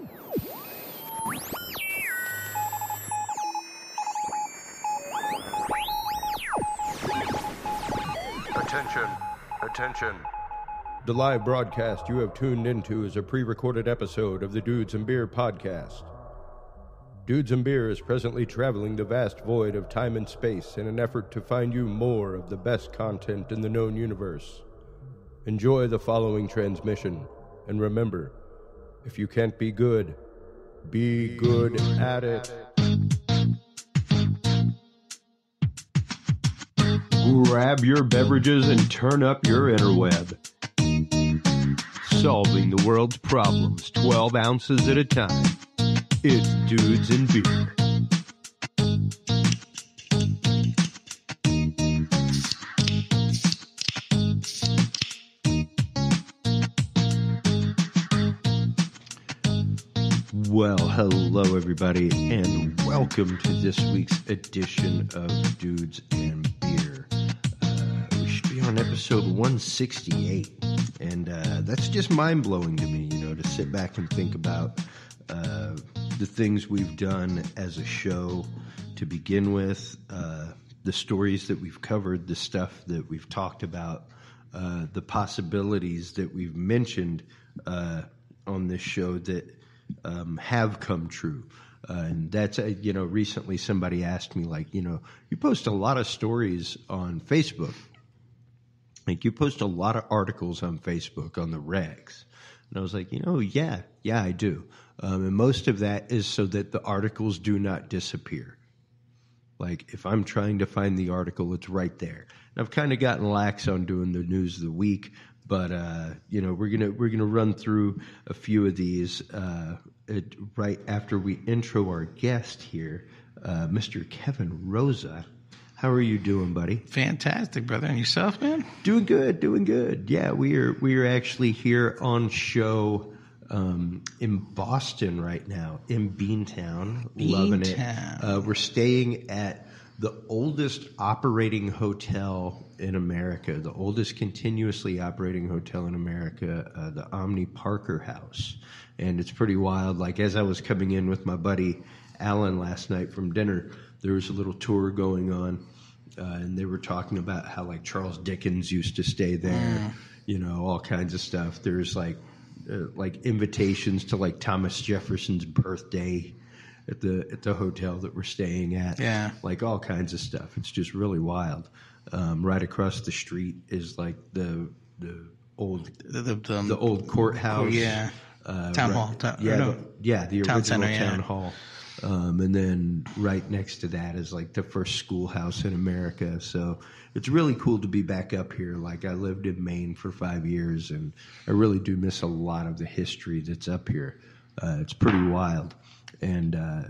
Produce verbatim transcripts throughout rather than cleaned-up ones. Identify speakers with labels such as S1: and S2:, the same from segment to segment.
S1: Attention, attention.
S2: The live broadcast you have tuned into is a pre-recorded episode of the Dudes and Beer podcast. Dudes and Beer is presently traveling the vast void of time and space in an effort to find you more of the best content in the known universe. Enjoy the following transmission, and remember, if you can't be good, be good at it.
S3: Grab your beverages and turn up your interweb. Solving the world's problems twelve ounces at a time. It's Dudes and Beer. Well, hello everybody, and welcome to this week's edition of Dudes and Beer. Uh, we should be on episode one sixty-eight, and uh, that's just mind-blowing to me, you know, to sit back and think about uh, the things we've done as a show to begin with, uh, the stories that we've covered, the stuff that we've talked about, uh, the possibilities that we've mentioned uh, on this show that Um, have come true. Uh, and that's, uh, you know, recently somebody asked me, like, you know, you post a lot of stories on Facebook. Like, you post a lot of articles on Facebook on the regs. And I was like, you know, yeah, yeah, I do. Um, and most of that is so that the articles do not disappear. Like, if I'm trying to find the article, it's right there. And I've kind of gotten lax on doing the news of the week. But uh, you know, we're gonna we're gonna run through a few of these uh, it, right after we intro our guest here, uh, Mister Kevin Rosa. How are you doing, buddy?
S4: Fantastic, brother. And yourself, man?
S3: Doing good, doing good. Yeah, we are we are actually here on show um, in Boston right now, in Beantown,
S4: Beantown.
S3: Loving it. Uh, we're staying at the oldest operating hotel in America, the oldest continuously operating hotel in America, uh, the Omni Parker House. And it's pretty wild. Like, as I was coming in with my buddy Alan last night from dinner, there was a little tour going on, uh, and they were talking about how, like, Charles Dickens used to stay there, mm. you know, all kinds of stuff. There's, like, uh, like invitations to, like, Thomas Jefferson's birthday at the at the hotel that we're staying at.
S4: Yeah.
S3: Like, all kinds of stuff. It's just really wild. Um, right across the street is like the the old
S4: the, the, the,
S3: the old courthouse.
S4: Oh, yeah.
S3: Uh,
S4: town
S3: right,
S4: hall. Town,
S3: yeah,
S4: no,
S3: the, yeah, the
S4: town
S3: original
S4: center,
S3: town
S4: yeah.
S3: hall. Um, and then right next to that is like the first schoolhouse in America. So it's really cool to be back up here. Like, I lived in Maine for five years, and I really do miss a lot of the history that's up here. Uh, it's pretty wild. And uh,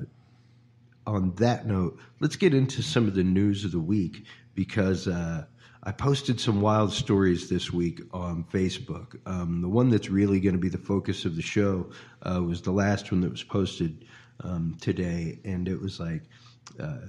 S3: on that note, let's get into some of the news of the week, because uh, I posted some wild stories this week on Facebook. Um, the one that's really going to be the focus of the show uh, was the last one that was posted um, today, and it was like, uh,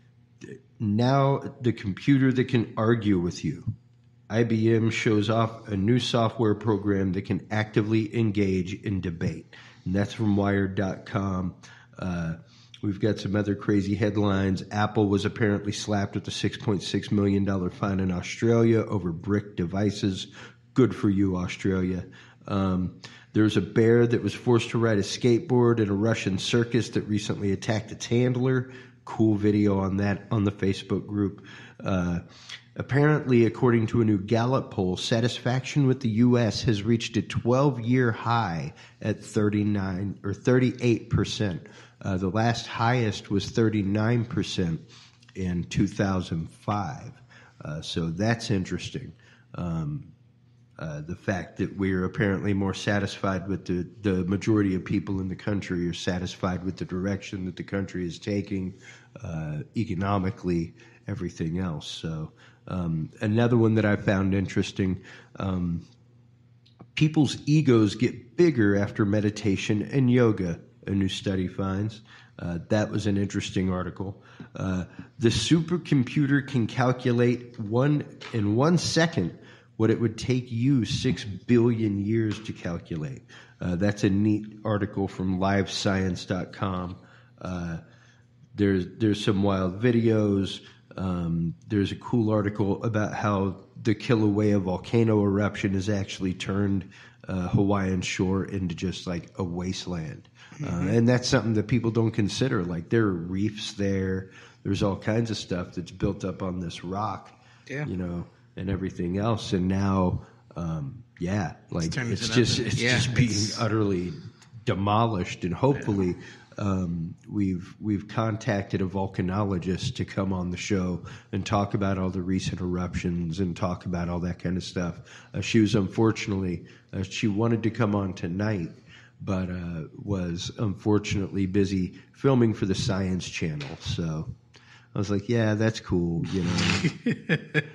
S3: now the computer that can argue with you. I B M shows off a new software program that can actively engage in debate. And that's from Wired dot com. Uh, we've got some other crazy headlines. Apple was apparently slapped with a six point six million dollars fine in Australia over brick devices. Good for you, Australia. Um, there's a bear that was forced to ride a skateboard in a Russian circus that recently attacked its handler. Cool video on that on the Facebook group. Uh, apparently, according to a new Gallup poll, satisfaction with the U S has reached a twelve-year high at thirty-nine or thirty-eight percent. Uh, the last highest was thirty-nine percent in two thousand five. Uh, so that's interesting. Um, uh, the fact that we're apparently more satisfied with the, the majority of people in the country are satisfied with the direction that the country is taking uh, economically, everything else. So um, another one that I found interesting, um, people's egos get bigger after meditation and yoga, a new study finds. Uh, that was an interesting article. Uh, the supercomputer can calculate one in one second what it would take you six billion years to calculate. Uh, that's a neat article from live science dot com. Uh, there's there's some wild videos. Um, there's a cool article about how the Kilauea volcano eruption has actually turned uh, Hawaiian shore into just like a wasteland. Mm-hmm. Uh, and that's something that people don't consider. Like there are reefs there. There's all kinds of stuff that's built up on this rock, yeah. you know, and everything else. And now, um, yeah, like it's, it's just it's yeah, just being it's... utterly demolished. And hopefully, yeah. um, we've we've contacted a volcanologist to come on the show and talk about all the recent eruptions and talk about all that kind of stuff. Uh, she was unfortunately uh, she wanted to come on tonight, but uh, was unfortunately busy filming for the Science Channel. So I was like, yeah, that's cool, you know.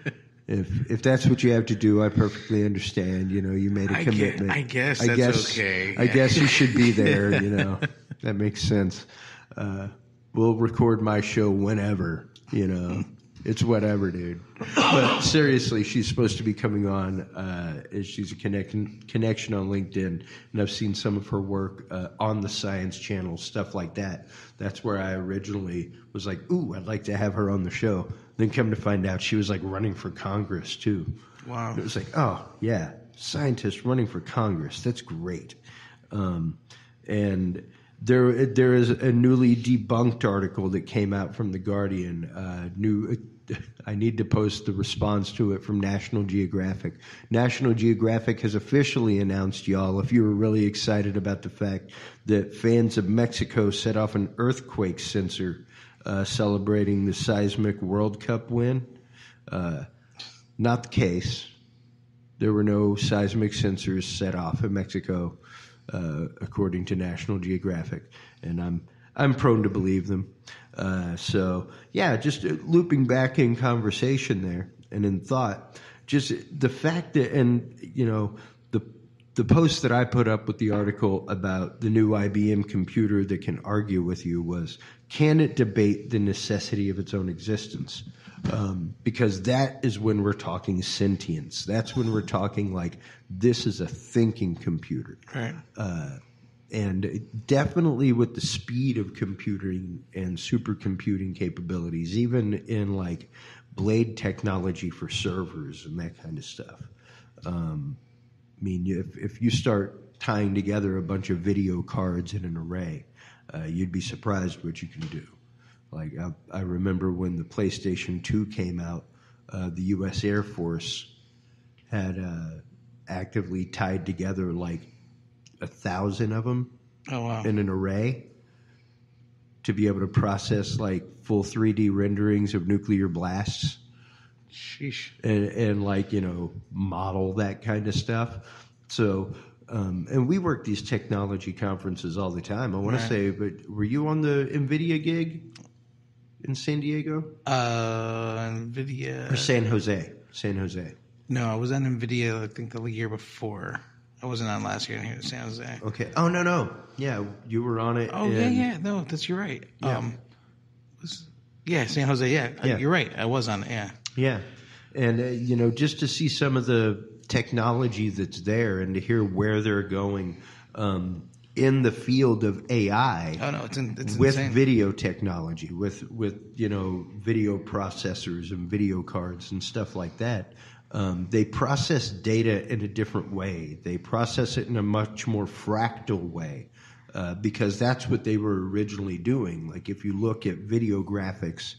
S3: If if that's what you have to do, I perfectly understand. You know, you made a
S4: I
S3: commitment.
S4: Guess, I guess
S3: I
S4: that's
S3: guess,
S4: okay.
S3: I guess you should be there. You know, that makes sense. Uh, we'll record my show whenever. You know, it's whatever, dude. But seriously, she's supposed to be coming on. Uh, she's a connection connection on LinkedIn, and I've seen some of her work uh, on the Science Channel, stuff like that. That's where I originally was like, ooh, I'd like to have her on the show. Then come to find out she was like running for Congress too.
S4: Wow.
S3: And it was like, oh, yeah, scientist running for Congress. That's great. Um, and there there is a newly debunked article that came out from The Guardian. Uh, new, I need to post the response to it from National Geographic. National Geographic has officially announced, y'all, if you were really excited about the fact that fans of Mexico set off an earthquake sensor Uh, celebrating the seismic World Cup win. Uh, not the case. There were no seismic sensors set off in Mexico, uh, according to National Geographic, and I'm I'm prone to believe them. Uh, so yeah, just looping back in conversation there and in thought, just the fact that, and you know, the the post that I put up with the article about the new I B M computer that can argue with you was, can it debate the necessity of its own existence? Um, because that is when we're talking sentience. That's when we're talking like this is a thinking computer.
S4: Right.
S3: Uh, and definitely with the speed of computing and supercomputing capabilities, even in like blade technology for servers and that kind of stuff. Um, I mean, if, if you start tying together a bunch of video cards in an array, uh, you'd be surprised what you can do. Like, I, I remember when the PlayStation two came out, uh, the U S Air Force had uh, actively tied together like a thousand of them
S4: oh, wow.
S3: in an array to be able to process like full three D renderings of nuclear blasts.
S4: Sheesh.
S3: And, and like, you know, model that kind of stuff. So, um, and we work these technology conferences all the time. I want right. to say, but were you on the NVIDIA gig in San Diego?
S4: Uh, NVIDIA.
S3: Or San Jose? San Jose.
S4: No, I was on NVIDIA, I think, the year before. I wasn't on last year here in San Jose.
S3: Okay. Oh, no, no. Yeah, you were on it.
S4: Oh, yeah, yeah. No, that's, you're right.
S3: Yeah.
S4: Um, was, yeah, San Jose, yeah.
S3: yeah.
S4: You're right. I was on it, yeah.
S3: Yeah. And, uh, you know, just to see some of the technology that's there and to hear where they're going um, in the field of A I.
S4: Oh, no, it's, in, it's
S3: with
S4: insane.
S3: Video technology, with, with, you know, video processors and video cards and stuff like that. Um, they process data in a different way. They process it in a much more fractal way uh, because that's what they were originally doing. Like if you look at video graphics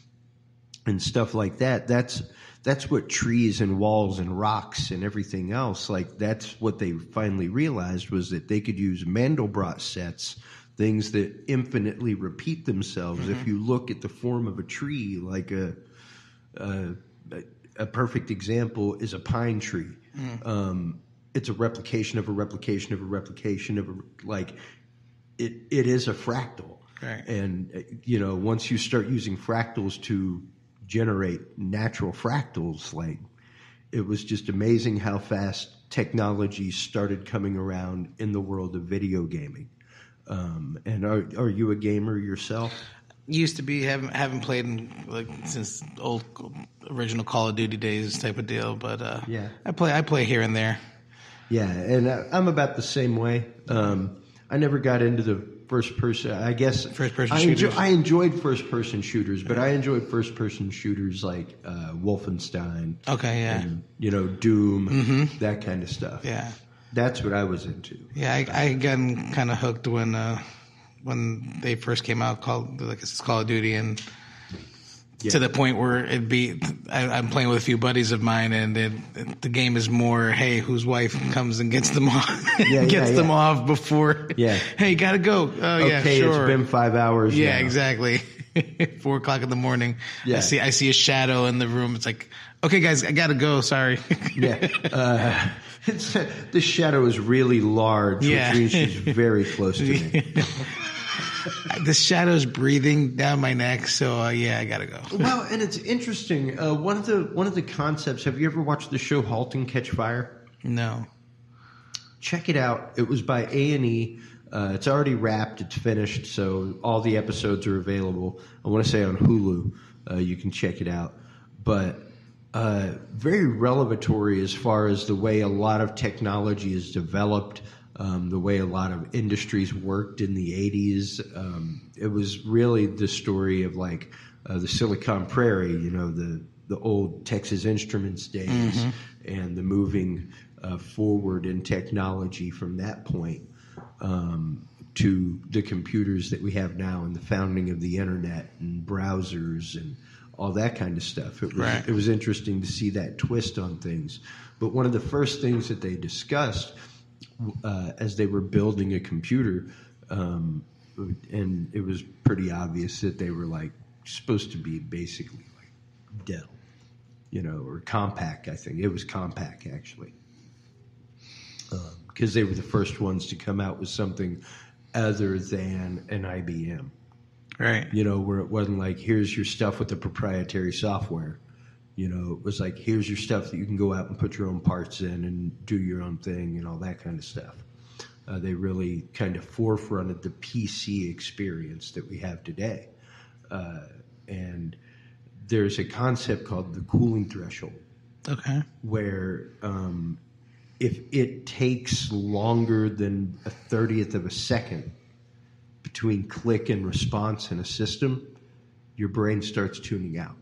S3: and stuff like that, that's that's what trees and walls and rocks and everything else, like that's what they finally realized was that they could use Mandelbrot sets, things that infinitely repeat themselves. Mm-hmm. If you look at the form of a tree, like a a, a perfect example is a pine tree. Mm. Um, it's a replication of a replication of a replication of a, like it it is a fractal.
S4: Right.
S3: And you know, once you start using fractals to generate natural fractals, like it was just amazing how fast technology started coming around in the world of video gaming. Um, and are are you a gamer yourself?
S4: Used to be, haven't haven't played in like since old original Call of Duty days type of deal, but uh,
S3: yeah,
S4: I play I play here and there.
S3: Yeah, and I, I'm about the same way. Um, I never got into the first person. I guess
S4: First person
S3: I,
S4: shooters.
S3: enjoy, I enjoyed first person shooters, but I enjoyed first person shooters like uh, Wolfenstein.
S4: Okay, yeah.
S3: And, you know, Doom,
S4: Mm-hmm.
S3: that kind of stuff.
S4: Yeah.
S3: That's what I was into.
S4: Yeah, I, I got kind of hooked when uh, when they first came out, called like it's Call of Duty, and
S3: Yeah.
S4: to the point where it'd be I, I'm playing with a few buddies of mine, and it, the game is more, hey, whose wife comes and gets them off,
S3: Yeah,
S4: gets
S3: yeah,
S4: them
S3: yeah.
S4: off before.
S3: Yeah.
S4: Hey, gotta go. Oh yeah,
S3: Okay,
S4: sure.
S3: it's been five hours.
S4: Yeah,
S3: now.
S4: exactly. Four o'clock in the morning.
S3: Yeah.
S4: I see. I see a shadow in the room. It's like, okay, guys, I gotta go. Sorry.
S3: Yeah. Uh, it's, uh, the shadow is really large,
S4: Yeah.
S3: which means she's very close to me.
S4: The shadow's breathing down my neck. So uh, yeah, I gotta go.
S3: Well, and it's interesting. Uh, one of the one of the concepts. Have you ever watched the show *Halt and Catch Fire*?
S4: No.
S3: Check it out. It was by A and E. Uh, it's already wrapped. It's finished. So all the episodes are available. I want to say on Hulu. Uh, you can check it out. But uh, very revelatory as far as the way a lot of technology is developed. Um, the way a lot of industries worked in the eighties. Um, it was really the story of like uh, the Silicon Prairie, you know, the, the old Texas Instruments days, mm-hmm. and the moving uh, forward in technology from that point um, to the computers that we have now and the founding of the internet and browsers and all that kind of stuff. It was,
S4: right.
S3: it was interesting to see that twist on things. But one of the first things that they discussed Uh, as they were building a computer, um, and it was pretty obvious that they were like supposed to be basically like Dell, you know, or Compaq. I think it was Compaq actually, because um, they were the first ones to come out with something other than an I B M,
S4: right?
S3: You know, where it wasn't like here's your stuff with the proprietary software. You know, it was like, here's your stuff that you can go out and put your own parts in and do your own thing and all that kind of stuff. Uh, they really kind of forefronted the P C experience that we have today. Uh, and there's a concept called the cooling threshold.
S4: Okay.
S3: Where um, if it takes longer than a thirtieth of a second between click and response in a system, your brain starts tuning out.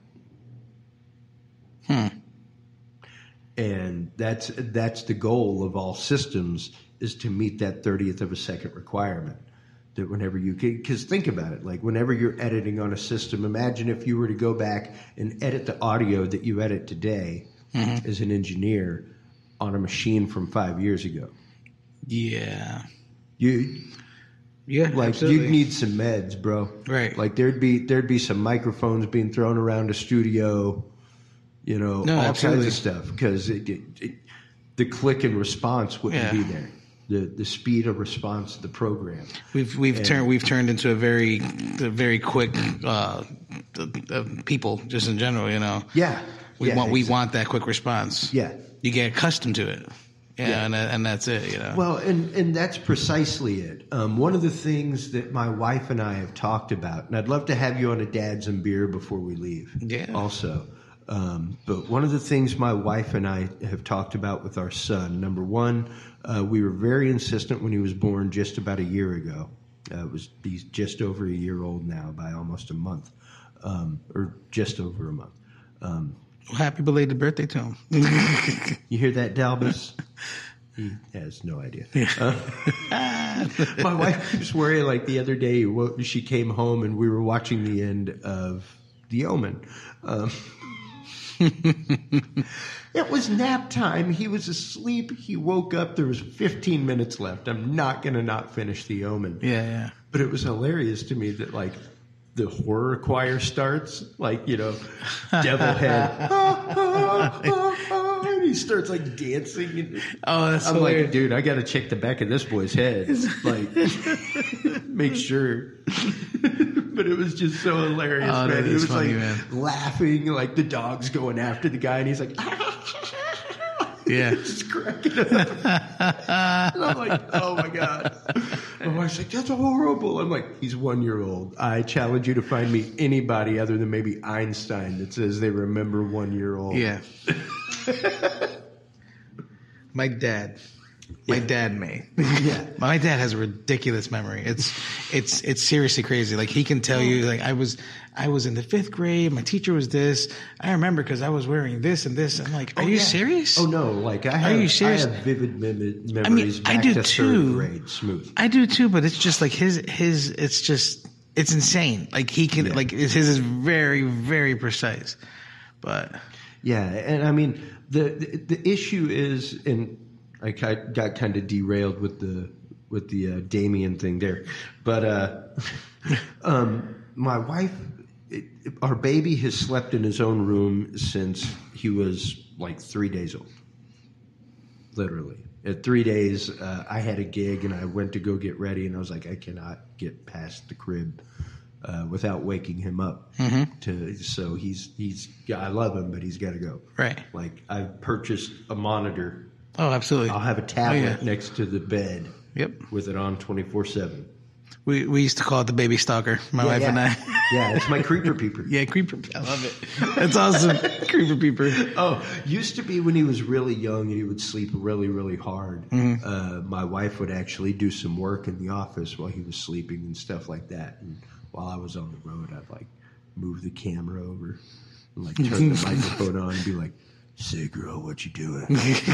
S4: Hmm.
S3: And that's that's the goal of all systems, is to meet that thirtieth of a second requirement. That whenever you can, because think about it, like whenever you're editing on a system, imagine if you were to go back and edit the audio that you edit today mm-hmm. as an engineer on a machine from five years ago.
S4: Yeah.
S3: You
S4: Yeah,
S3: like
S4: absolutely.
S3: you'd need some meds, bro.
S4: Right.
S3: Like there'd be there'd be some microphones being thrown around a studio. You know,
S4: no,
S3: all
S4: absolutely.
S3: kinds of stuff, because it, it, it, the click and response wouldn't
S4: yeah.
S3: be there. The the speed of response to the program.
S4: We've we've
S3: and,
S4: turned we've turned into a very a very quick uh, uh, people just in general. You know.
S3: Yeah.
S4: We
S3: yeah,
S4: want we
S3: exactly.
S4: want that quick response.
S3: Yeah.
S4: You get accustomed to it. Yeah,
S3: yeah.
S4: and and that's it. You know.
S3: Well, and and that's precisely it. Um, one of the things that my wife and I have talked about, and I'd love to have you on a Dads and Beer before we leave.
S4: Yeah.
S3: Also. Um, but one of the things my wife and I have talked about with our son, number one, uh, we were very insistent when he was born just about a year ago. Uh, it was he's just over a year old now by almost a month, um, or just over a month. Um,
S4: well, happy belated birthday to him.
S3: You hear that, Dalbus? He has no idea. Uh, my wife keeps worrying. Like the other day, she came home and we were watching the end of The Omen. Um, It was nap time. He was asleep. He woke up. There was fifteen minutes left. I'm not going to not finish The Omen.
S4: Yeah, yeah.
S3: But it was hilarious to me that, like, the horror choir starts, like, you know, devil head. ah, ah, ah, ah, and he starts, like, dancing. And
S4: oh, that's
S3: I'm
S4: hilarious.
S3: like, dude, I got to check the back of this boy's head. Like, make sure. But it was just so hilarious,
S4: oh,
S3: man.
S4: That
S3: It
S4: is
S3: was
S4: funny,
S3: like
S4: man.
S3: laughing, like the dog's going after the guy, and he's like,
S4: yeah,
S3: just cracking up. And I'm like, oh my god. My wife's like, that's horrible. I'm like, he's one year old. I challenge you to find me anybody other than maybe Einstein that says they remember one year old.
S4: Yeah. My dad. my
S3: Yeah.
S4: dad may.
S3: Yeah.
S4: My dad has a ridiculous memory. It's it's it's seriously crazy. Like he can tell you, like I was I was in the fifth grade. My teacher was this. I remember because I was wearing this and this. I'm like, are
S3: Oh,
S4: you
S3: yeah.
S4: serious?
S3: Oh no! Like I have,
S4: you serious?
S3: I have vivid mem- memories
S4: I
S3: back
S4: do
S3: to
S4: too.
S3: third grade. Smooth.
S4: I do too, but it's just like his his. It's just it's insane. Like he can
S3: Yeah.
S4: like his is very very precise. But
S3: Yeah, and I mean the the, the issue is, and I ki- got kind of derailed with the with the uh, Damien thing there, but uh, um, my wife, it, our baby has slept in his own room since he was like three days old. Literally, at three days, uh, I had a gig and I went to go get ready, and I was like, I cannot get past the crib uh, without waking him up.
S4: Mm-hmm.
S3: To so he's he's I love him, but he's got to go.
S4: right.
S3: Like I've purchased a monitor.
S4: Oh, absolutely.
S3: I'll have a tablet
S4: Oh, yeah.
S3: next to the bed
S4: Yep.
S3: with it on twenty-four seven.
S4: We we used to call it the baby stalker. My wife
S3: yeah.
S4: and I.
S3: Yeah, it's my creeper peeper.
S4: Yeah, creeper. I love it. That's awesome. Creeper peeper.
S3: Oh, used to be when he was really young and he would sleep really, really hard.
S4: Mm-hmm.
S3: Uh, my wife would actually do some work in the office while he was sleeping and stuff like that. And while I was on the road, I'd like move the camera over and like turn the microphone on and be like, "Say, girl, what you doing?"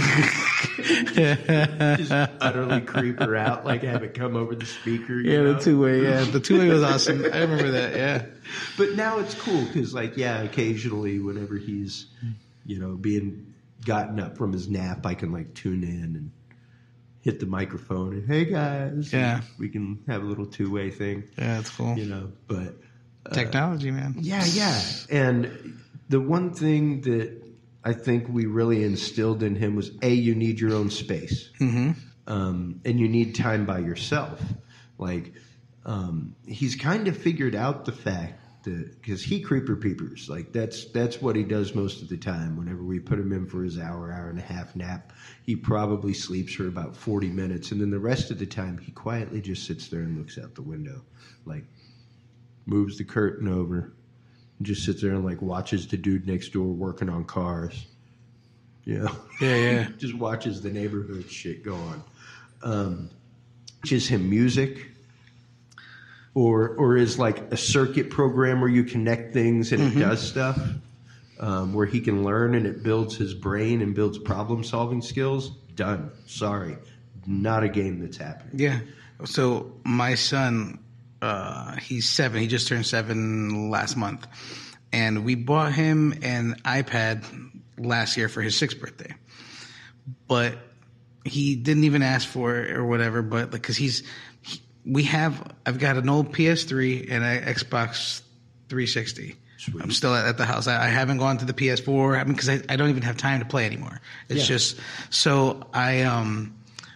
S3: Just utterly creep her out, like have it come over the speaker. You
S4: Yeah,
S3: know?
S4: the two way. Yeah, the two way was awesome. I remember that. Yeah.
S3: But now it's cool because, like, yeah, occasionally whenever he's, you know, being gotten up from his nap, I can like tune in and hit the microphone and, hey guys,
S4: Yeah.
S3: and we can have a little two way thing,
S4: Yeah, that's cool.
S3: you know. But uh,
S4: Technology, man.
S3: yeah, yeah, and the one thing that I think we really instilled in him was, A, you need your own space.
S4: Mm-hmm.
S3: Um, and you need time by yourself. Like, um, he's kind of figured out the fact that, because he creeper peepers, like that's that's what he does most of the time. Whenever we put him in for his hour, hour and a half nap, he probably sleeps for about forty minutes, and then the rest of the time he quietly just sits there and looks out the window, like moves the curtain over, and just sits there and like watches the dude next door working on cars. You know?
S4: Yeah, yeah.
S3: Just watches the neighborhood shit go on. Um, teaches him music, or or is like a circuit program where you connect things and
S4: Mm-hmm.
S3: it does stuff, um, where he can learn and it builds his brain and builds problem solving skills. Done. Sorry, not a game that's happening.
S4: Yeah. So my son, uh, he's seven. He just turned seven last month, and we bought him an iPad last year for his sixth birthday. But he didn't even ask for it or whatever. But like, cause he's, he, we have, I've got an old P S three and an Xbox three sixty.
S3: Sweet.
S4: I'm still at, at the house. I, I haven't gone to the P S four. I mean, cause I, I don't even have time to play anymore. It's
S3: Yeah.
S4: just, so I, um,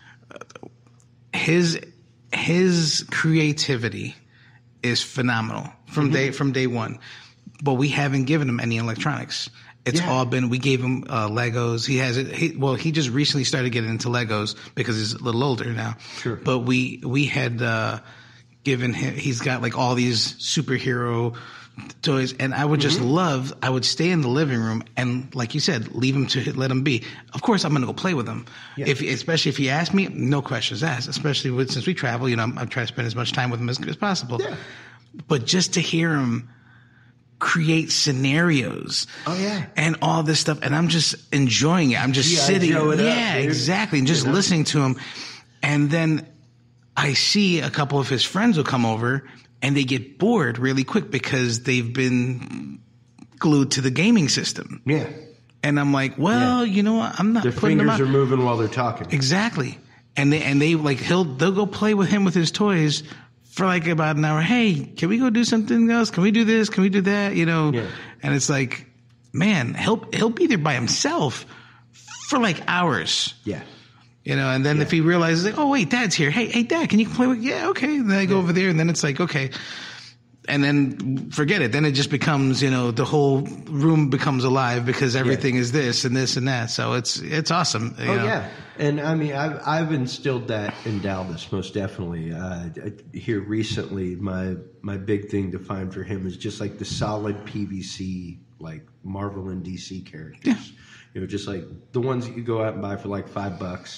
S4: his, his creativity is phenomenal from
S3: Mm-hmm.
S4: day, from day one, but we haven't given him any electronics. It's
S3: Yeah.
S4: all been, we gave him uh, Legos. He has it. He, well, he just recently started getting into Legos because he's a little older now.
S3: Sure.
S4: But we, we had, uh, given him, he's got like all these superhero toys, and I would just
S3: Mm-hmm.
S4: love, I would stay in the living room and, like you said, leave him to let him be. Of course, I'm going to go play with him.
S3: Yeah.
S4: If, especially if he asks me, no questions asked, especially with, since we travel, you know, I'm, I try to spend as much time with him as, as possible.
S3: Yeah.
S4: But just to hear him create scenarios.
S3: Oh, yeah.
S4: And all this stuff. And I'm just enjoying it. I'm just
S3: G I
S4: sitting.
S3: Joe it up,
S4: yeah,
S3: dude.
S4: exactly. And just
S3: You know?
S4: listening to him. And then I see a couple of his friends will come over and they get bored really quick because they've been glued to the gaming system.
S3: Yeah.
S4: And I'm like, well, you know what? I'm not
S3: Their
S4: putting them
S3: fingers
S4: out.
S3: are moving while they're talking.
S4: Exactly. And they, and they like, he'll, they'll go play with him with his toys for like about an hour. Hey, can we go do something else? Can we do this? Can we do that? You know?
S3: Yeah.
S4: And it's like, man, he'll, he'll be there by himself for like hours,
S3: Yeah.
S4: you know? And then if he realizes like, oh wait, dad's here. Hey, hey dad, can you play with, yeah, okay. And then I go over there and then it's like, okay. And then forget it. Then it just becomes, you know, the whole room becomes alive because everything is this and this and that. So it's, it's awesome. you
S3: Oh
S4: know?
S3: yeah, and I mean, I've I've instilled that in Dallas most definitely. Uh, here recently, my my big thing to find for him is just like the solid P V C, like Marvel and D C characters.
S4: Yeah.
S3: You know, just like the ones that you go out and buy for like five bucks.
S4: Yeah.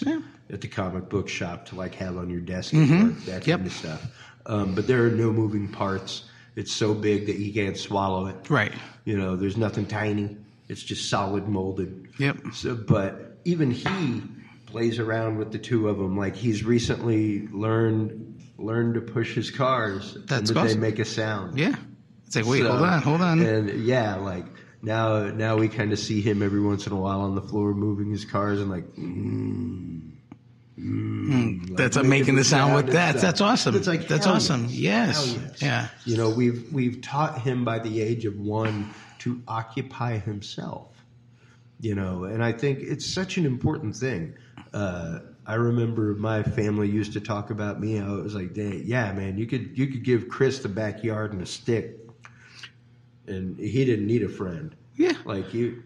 S3: at the comic book shop to like have on your desk,
S4: Mm-hmm.
S3: at work, that
S4: Yep.
S3: kind of stuff. Um, but there are no moving parts. It's so big that you can't swallow it.
S4: Right.
S3: You know, there's nothing tiny. It's just solid molded.
S4: Yep.
S3: So, but even he plays around with the two of them. Like he's recently learned learned to push his cars,
S4: That's
S3: and that
S4: awesome.
S3: they make a sound.
S4: Yeah. It's like, wait,
S3: So-
S4: hold on, hold on.
S3: And yeah, like now, now we kind of see him every once in a while on the floor moving his cars and like, mm, mm, like
S4: That's making the sound with
S3: and
S4: that.
S3: stuff.
S4: That's awesome.
S3: It's like
S4: That's
S3: hell
S4: awesome. Yes.
S3: Hell yes.
S4: Yeah.
S3: You know, we've we've taught him by the age of one to occupy himself. You know, and I think it's such an important thing. Uh, I remember my family used to talk about me. I was like, "Dang, yeah, man, you could you could give Chris the backyard and a stick, and he didn't need a friend.
S4: Yeah.
S3: Like you,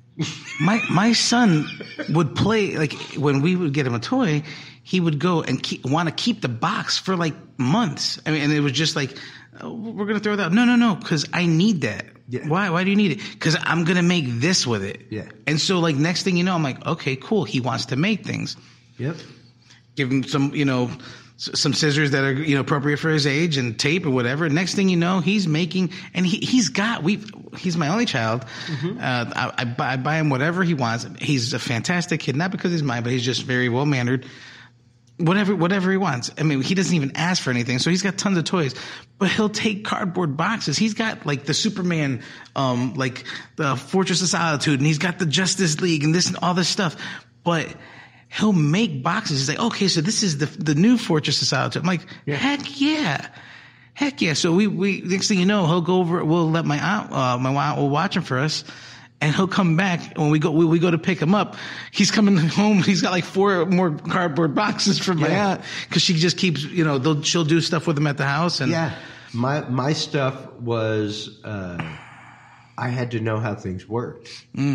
S4: My my son would play, like when we would get him a toy, he would go and keep, want to keep the box for like months. I mean, and it was just like, oh, we're gonna throw it out. No, no, no, because I need that.
S3: Yeah.
S4: Why? Why do you need it? Because I'm gonna make this with it.
S3: Yeah.
S4: And so, like, next thing you know, I'm like, okay, cool. He wants to make things.
S3: yep,
S4: Give him some, you know, s- some scissors that are, you know, appropriate for his age and tape or whatever. Next thing you know, he's making, and he, he's got, we he's my only child. Uh, I, I, buy, I buy him whatever he wants. He's a fantastic kid, not because he's mine, but he's just very well mannered. Whatever, whatever he wants. I mean, he doesn't even ask for anything. So he's got tons of toys, but he'll take cardboard boxes. He's got like the Superman, um, like the Fortress of Solitude, and he's got the Justice League and this and all this stuff. But he'll make boxes. He's like, okay, so this is the the new Fortress of Solitude. I'm like,
S3: Yeah.
S4: heck yeah. Heck yeah. So we, we, next thing you know, he'll go over, we'll let my aunt, uh, my aunt will watch him for us. And he'll come back when we go, we, we go to pick him up. He's coming home. He's got like four more cardboard boxes from my
S3: Yeah.
S4: aunt because she just keeps, you know, they'll, she'll do stuff with him at the house. And
S3: yeah. My my stuff was uh, I had to know how things worked.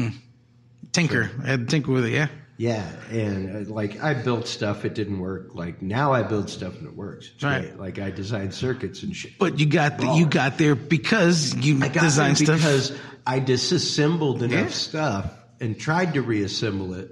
S4: tinker. I had to tinker with it. Yeah.
S3: Yeah, and uh, like I built stuff, it didn't work. Like now, I build stuff and it works. It's
S4: Right.
S3: great. Like I design circuits and shit.
S4: But you got, the, you got there because you
S3: I got
S4: designed
S3: there
S4: stuff.
S3: because I disassembled enough
S4: Yeah.
S3: stuff and tried to reassemble it,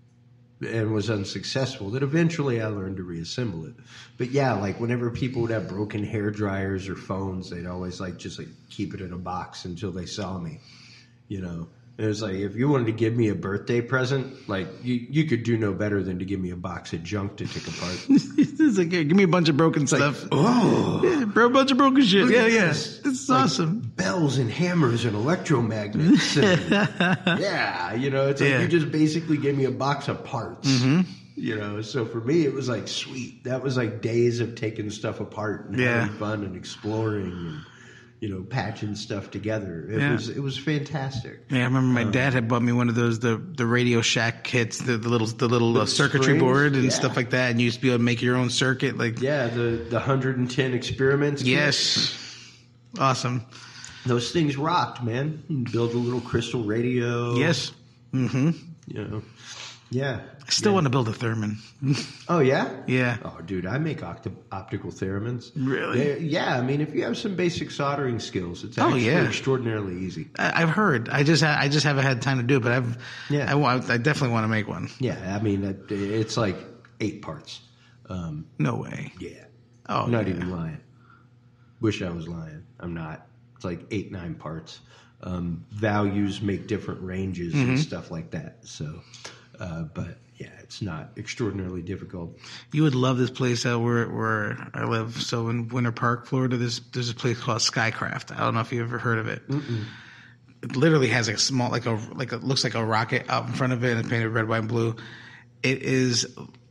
S3: and was unsuccessful. That eventually I learned to reassemble it. But yeah, like whenever people would have broken hair dryers or phones, they'd always like just like keep it in a box until they saw me. You know, it was like if you wanted to give me a birthday present, like you you could do no better than to give me a box of junk to take apart.
S4: It's like, here, give me a bunch of broken stuff.
S3: Oh.
S4: Yeah, bro, a bunch of broken shit.
S3: Look
S4: Yeah,
S3: at
S4: yeah.
S3: this.
S4: This is
S3: Like,
S4: awesome.
S3: Bells and hammers and electromagnets. And, yeah, you know, it's like
S4: Yeah.
S3: you just basically gave me a box of parts. You know, so for me, it was like sweet. That was like days of taking stuff apart and
S4: Yeah.
S3: having fun and exploring and, you know, patching stuff together. It
S4: Yeah.
S3: was it was fantastic.
S4: Yeah, I remember my dad had bought me one of those the the Radio Shack kits, the, the little the little uh, circuitry
S3: springs?
S4: board and
S3: Yeah.
S4: stuff like that, and you used to be able to make your own circuit. Like,
S3: Yeah, the the one hundred ten experiments. kit.
S4: yes, awesome.
S3: Those things rocked, man. You build a little crystal radio.
S4: Yes, mm-hmm.
S3: You know, yeah.
S4: I still
S3: yeah.
S4: want to build a Thurman.
S3: Oh yeah,
S4: Yeah.
S3: Oh, dude, I make octi- optical theremins.
S4: Really?
S3: They're- yeah, I mean, if you have some basic soldering skills, it's
S4: Oh,
S3: actually
S4: yeah.
S3: extraordinarily easy.
S4: I, I've heard. I just ha- I just haven't had time to do it, but I've
S3: Yeah.
S4: I, wa- I definitely want to make one.
S3: Yeah, I mean, it- it's like eight parts. Um,
S4: No way.
S3: yeah,
S4: Oh,
S3: I'm not
S4: yeah.
S3: even lying. Wish I was lying. I'm not. It's like eight, nine parts. Um, values make different ranges
S4: Mm-hmm.
S3: and stuff like that. So, uh, but yeah, it's not extraordinarily difficult.
S4: You would love this place out where where I live. So in Winter Park, Florida, there's there's a place called Skycraft. I don't know if you ever heard of it. Mm-mm. It literally has a small, like a like a looks like a rocket out in front of it, and it's painted red, white, and blue. It is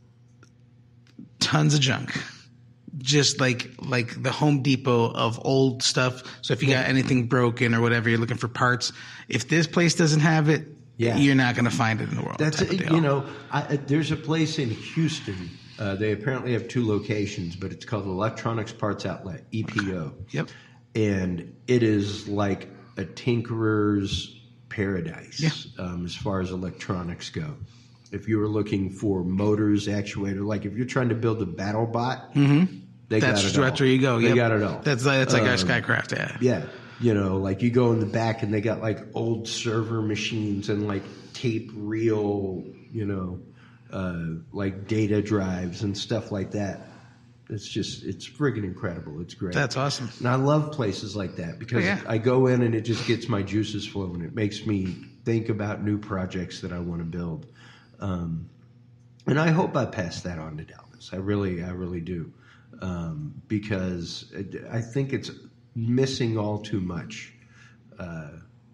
S4: tons of junk, just like like the Home Depot of old stuff. So if you got anything broken or whatever, you're looking for parts. If this place doesn't have it,
S3: Yeah.
S4: you're not going to find it in the world.
S3: That's
S4: type of
S3: it,
S4: deal.
S3: you know, I, there's a place in Houston. Uh, they apparently have two locations, but it's called Electronics Parts Outlet (E P O).
S4: Yep.
S3: And it is like a tinkerer's paradise
S4: Yeah.
S3: um, as far as electronics go. If you were looking for motors, actuator, like if you're trying to build a battle bot, mm-hmm. they
S4: That's
S3: got it all.
S4: that's where you go.
S3: They
S4: Yep.
S3: got it all.
S4: That's like, that's like our
S3: Um,
S4: Skycraft. Yeah.
S3: Yeah. You know, like you go in the back and they got like old server machines and like tape reel, you know, uh, like data drives and stuff like that. It's just, it's friggin' incredible. It's great.
S4: That's awesome.
S3: And I love places like that because
S4: Oh, yeah.
S3: I go in and it just gets my juices flowing. It makes me think about new projects that I want to build. Um, and I hope I pass that on to Dallas. I really, I really do. Um, because I think it's missing all too much. Uh,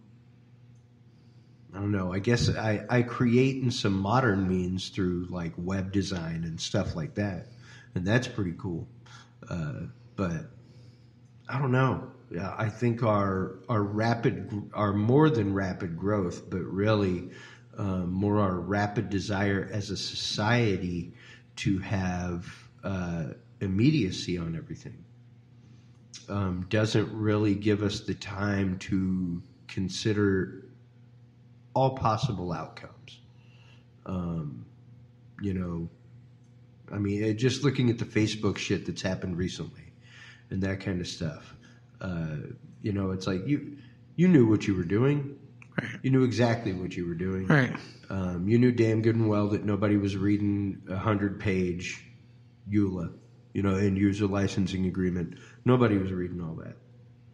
S3: I don't know. I guess I, I create in some modern means through like web design and stuff like that. And that's pretty cool. Uh, but I don't know. Yeah, I think our our rapid, our more than rapid growth, but really um, more our rapid desire as a society to have uh, immediacy on everything um, doesn't really give us the time to consider all possible outcomes. Um, you know, I mean, it, just looking at the Facebook shit that's happened recently and that kind of stuff. Uh, you know, it's like you you knew what you were doing.
S4: Right.
S3: You knew exactly what you were doing.
S4: Right.
S3: Um, you knew damn good and well that nobody was reading a hundred-page E U L A, you know, end user licensing agreement. Nobody was reading all that.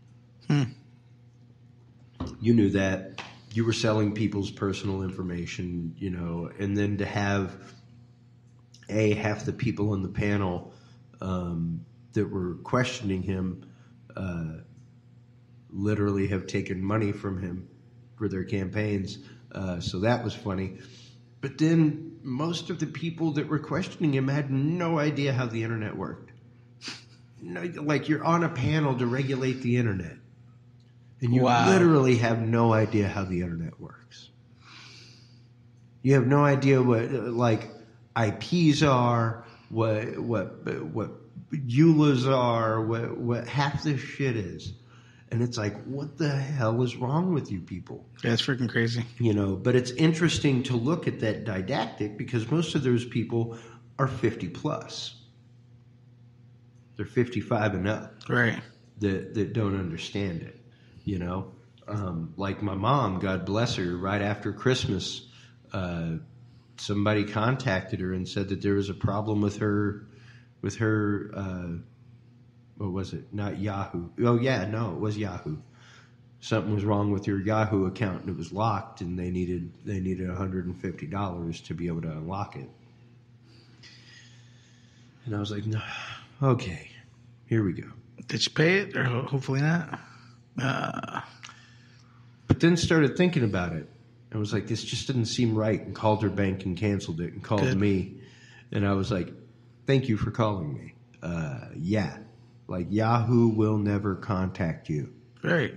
S4: Hmm.
S3: You knew that. You were selling people's personal information, you know, and then to have a half the people on the panel um, that were questioning him uh, literally have taken money from him for their campaigns. Uh, so that was funny. But then most of the people that were questioning him had no idea how the internet worked. No, like you're on a panel to regulate the internet. And you
S4: Wow.
S3: literally have no idea how the internet works. You have no idea what like I Ps are, what what what E U L As are, what what half this shit is. And it's like, what the hell is wrong with you people?
S4: That's freaking crazy.
S3: You know, but it's interesting to look at that didactic because most of those people are fifty plus. They're fifty-five and up
S4: Right.
S3: that, that don't understand it, you know? Um, like my mom, God bless her, right after Christmas, uh, somebody contacted her and said that there was a problem with her, with her, uh, what was it? Not Yahoo. Oh, yeah, no, it was Yahoo. Something was wrong with your Yahoo account and it was locked and they needed they needed one hundred fifty dollars to be able to unlock it. And I was like, no, okay, here we go.
S4: Did you pay it, or ho- hopefully not? Uh,
S3: But then started thinking about it. I was like, this just didn't seem right, and called her bank and canceled it and called
S4: Good.
S3: me. And I was like, thank you for calling me. Uh, yeah. Like Yahoo will never contact you.
S4: right.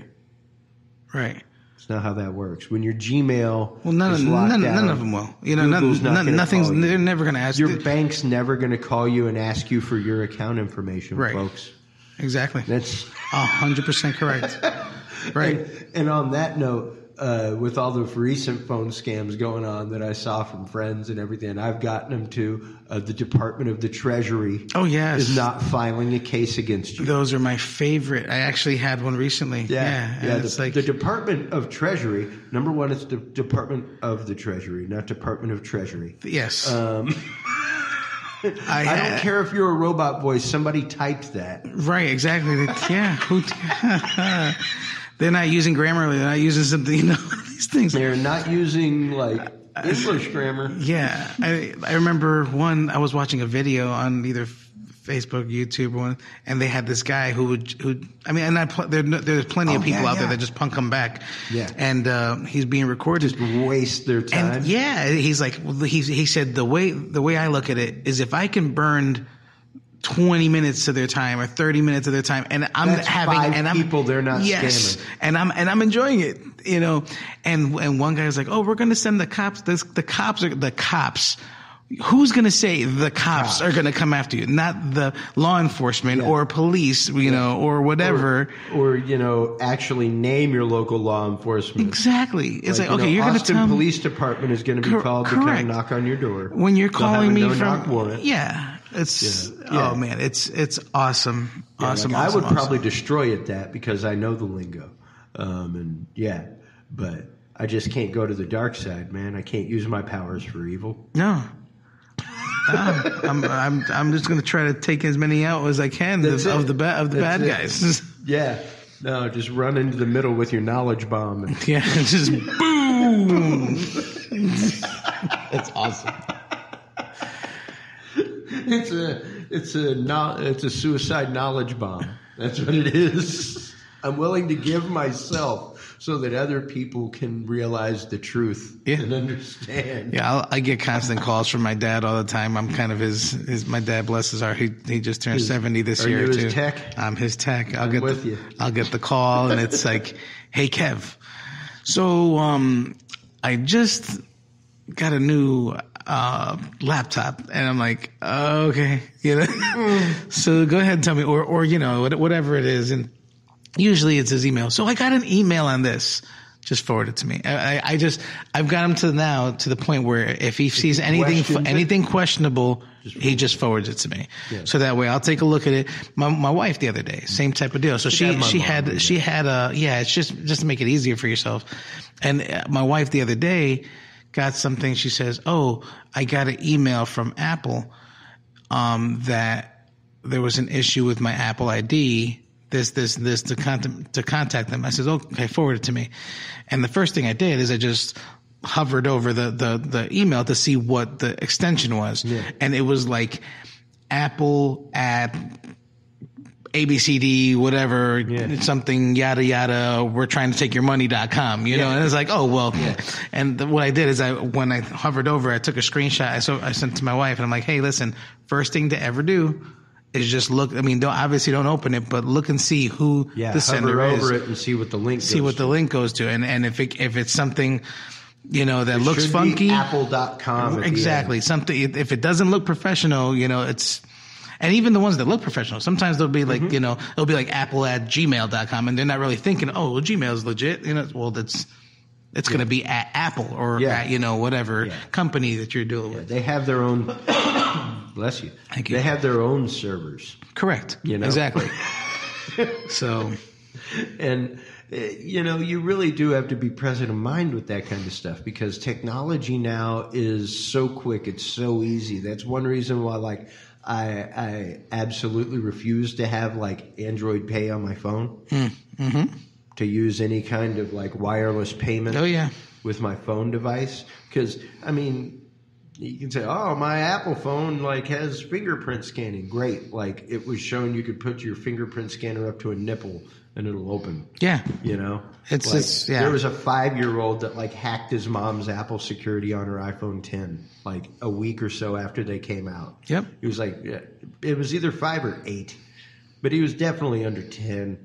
S4: Right.
S3: It's not how that works. When your Gmail
S4: Well, none
S3: is
S4: of
S3: locked
S4: none,
S3: down,
S4: none of them will. You know, none,
S3: Google's not
S4: none,
S3: gonna
S4: nothing's.
S3: call you.
S4: They're never going to ask.
S3: Your
S4: you.
S3: bank's never going to call you and ask you for your account information,
S4: Right.
S3: folks.
S4: Exactly.
S3: That's
S4: A hundred percent correct. Right.
S3: And, and on that note, uh, with all the recent phone scams going on that I saw from friends and everything, I've gotten them to uh, the Department of the Treasury
S4: Oh yes.
S3: is not filing a case against you.
S4: Those are my favorite. I actually had one recently. Yeah.
S3: Yeah,
S4: and
S3: yeah.
S4: it's
S3: The,
S4: like
S3: the Department of Treasury. Number one, it's the Department of the Treasury, not Department of Treasury.
S4: yes.
S3: Um,
S4: I,
S3: I
S4: had-
S3: don't care if you're a robot voice. Somebody typed that.
S4: Right. Exactly. Yeah. Who? They're not using Grammarly. They're not using something. You know these things.
S3: They're not using like English grammar.
S4: Yeah, I I remember one. I was watching a video on either Facebook, YouTube, or one, and they had this guy who would who. I mean, and I pl- there there's plenty of
S3: Oh,
S4: people
S3: yeah,
S4: out there
S3: yeah.
S4: that just punk them back.
S3: Yeah.
S4: and uh, he's being recorded.
S3: Waste their time.
S4: And yeah, he's like well, he he said the way the way I look at it is if I can burn twenty minutes of their time or thirty minutes of their time, and I'm
S3: That's
S4: having
S3: five
S4: and I'm
S3: people they're not
S4: yes,
S3: scamming.
S4: and I'm and I'm enjoying it, you know. And and one guy was like, "Oh, we're going to send the cops. This, the cops are the cops." Who's going to say the cops,
S3: Cops.
S4: are going to come after you? Not the law enforcement
S3: Yeah.
S4: or police, you know, or whatever.
S3: Or, or you know, actually name your local law enforcement.
S4: Exactly. It's like,
S3: you
S4: okay,
S3: know,
S4: you're going to
S3: Austin
S4: tell me
S3: Police Department is going to be
S4: Cor-
S3: called to come
S4: correct.
S3: and knock on your door
S4: when you're
S3: They'll have
S4: calling
S3: a
S4: me
S3: no-knock
S4: from.
S3: warrant.
S4: Yeah, it's
S3: Yeah. Yeah.
S4: oh man, it's it's awesome,
S3: Yeah,
S4: awesome.
S3: like,
S4: awesome
S3: I would
S4: awesome.
S3: probably destroy at that because I know the lingo, um, and yeah, but I just can't go to the dark side, man. I can't use my powers for evil.
S4: no. Uh, I'm, I'm, I'm just going to try to take as many out as I can of, of the ba- of the
S3: That's
S4: bad
S3: it.
S4: guys.
S3: Yeah. No, just run into the middle with your knowledge bomb. And
S4: Yeah, just boom. That's awesome.
S3: it's a it's a no, it's a suicide knowledge bomb. That's what it is. I'm willing to give myself so that other people can realize the truth
S4: Yeah.
S3: and understand.
S4: Yeah, I'll, I get constant calls from my dad all the time. I'm kind of his, his my dad, bless his heart. He he just turned
S3: Is-
S4: seventy this
S3: are
S4: year
S3: you his
S4: too.
S3: tech?
S4: I'm his tech. I'll
S3: I'm
S4: get
S3: with
S4: the,
S3: you.
S4: I'll get the call and it's like, hey Kev, so um I just got a new uh laptop, and I'm like, oh, okay, you know. So go ahead and tell me, or or you know, whatever it is, and usually it's his email. So I got an email on this. Just forward it to me. I, I- I just, I've got him to now to the point where if he sees anything,
S3: questions it,
S4: anything questionable, he just forwards it to me.
S3: Yeah.
S4: So that way I'll take a look at it. My, my wife the other day, same type of deal. So
S3: have
S4: she,
S3: my
S4: she
S3: mom do
S4: had,
S3: that.
S4: she had a, yeah, it's just, just to make it easier for yourself. And uh, my wife the other day got something. She says, oh, I got an email from Apple, um, that there was an issue with my Apple I D. This, this, this to contact, to contact them. I said, okay, forward it to me. And the first thing I did is I just hovered over the, the, the email to see what the extension was.
S3: Yeah.
S4: And it was like Apple at A B C D, whatever,
S3: Yeah.
S4: something, yada, yada, we're trying to take your money dot com, you know,
S3: Yeah.
S4: and it's like, oh, well, and the, what I did is I, when I hovered over, I took a screenshot. I, so I sent it to my wife and I'm like, hey, listen, first thing to ever do is just look. I mean, don't obviously don't open it, but look and see who
S3: Yeah,
S4: the sender
S3: hover
S4: is.
S3: over it and see what the link
S4: See
S3: goes
S4: what the
S3: to.
S4: link goes to, and and if it, if it's something, you know, that
S3: It
S4: looks
S3: should
S4: funky,
S3: be apple dot com at the
S4: exactly
S3: end.
S4: something. If it doesn't look professional, you know, it's. And even the ones that look professional, sometimes they'll be like,
S3: Mm-hmm.
S4: you know, it'll be like apple at gmail dot com, and they're not really thinking, oh, well, Gmail's legit. You know, well, that's it's going to be at Apple or
S3: Yeah.
S4: at, you know, whatever
S3: Yeah.
S4: company that you're dealing with.
S3: They have their own. Bless you.
S4: Thank you.
S3: They have their own servers.
S4: Correct.
S3: You know?
S4: Exactly. So,
S3: And, uh, you know, you really do have to be present in mind with that kind of stuff because technology now is so quick. It's so easy. That's one reason why, like, I, I absolutely refuse to have, like, Android Pay on my phone.
S4: mm-hmm.
S3: To use any kind of, like, wireless payment.
S4: Oh, yeah.
S3: With my phone device. Because, I mean, you can say, oh, my Apple phone, like, has fingerprint scanning. Great. Like, it was shown you could put your fingerprint scanner up to a nipple and it'll open.
S4: Yeah.
S3: You know?
S4: It's-
S3: like,
S4: it's- yeah.
S3: There was a five-year-old that, like, hacked his mom's Apple security on her iPhone ten, like, a week or so after they came out.
S4: Yep.
S3: He was like, yeah, it was either five or eight, but he was definitely under ten.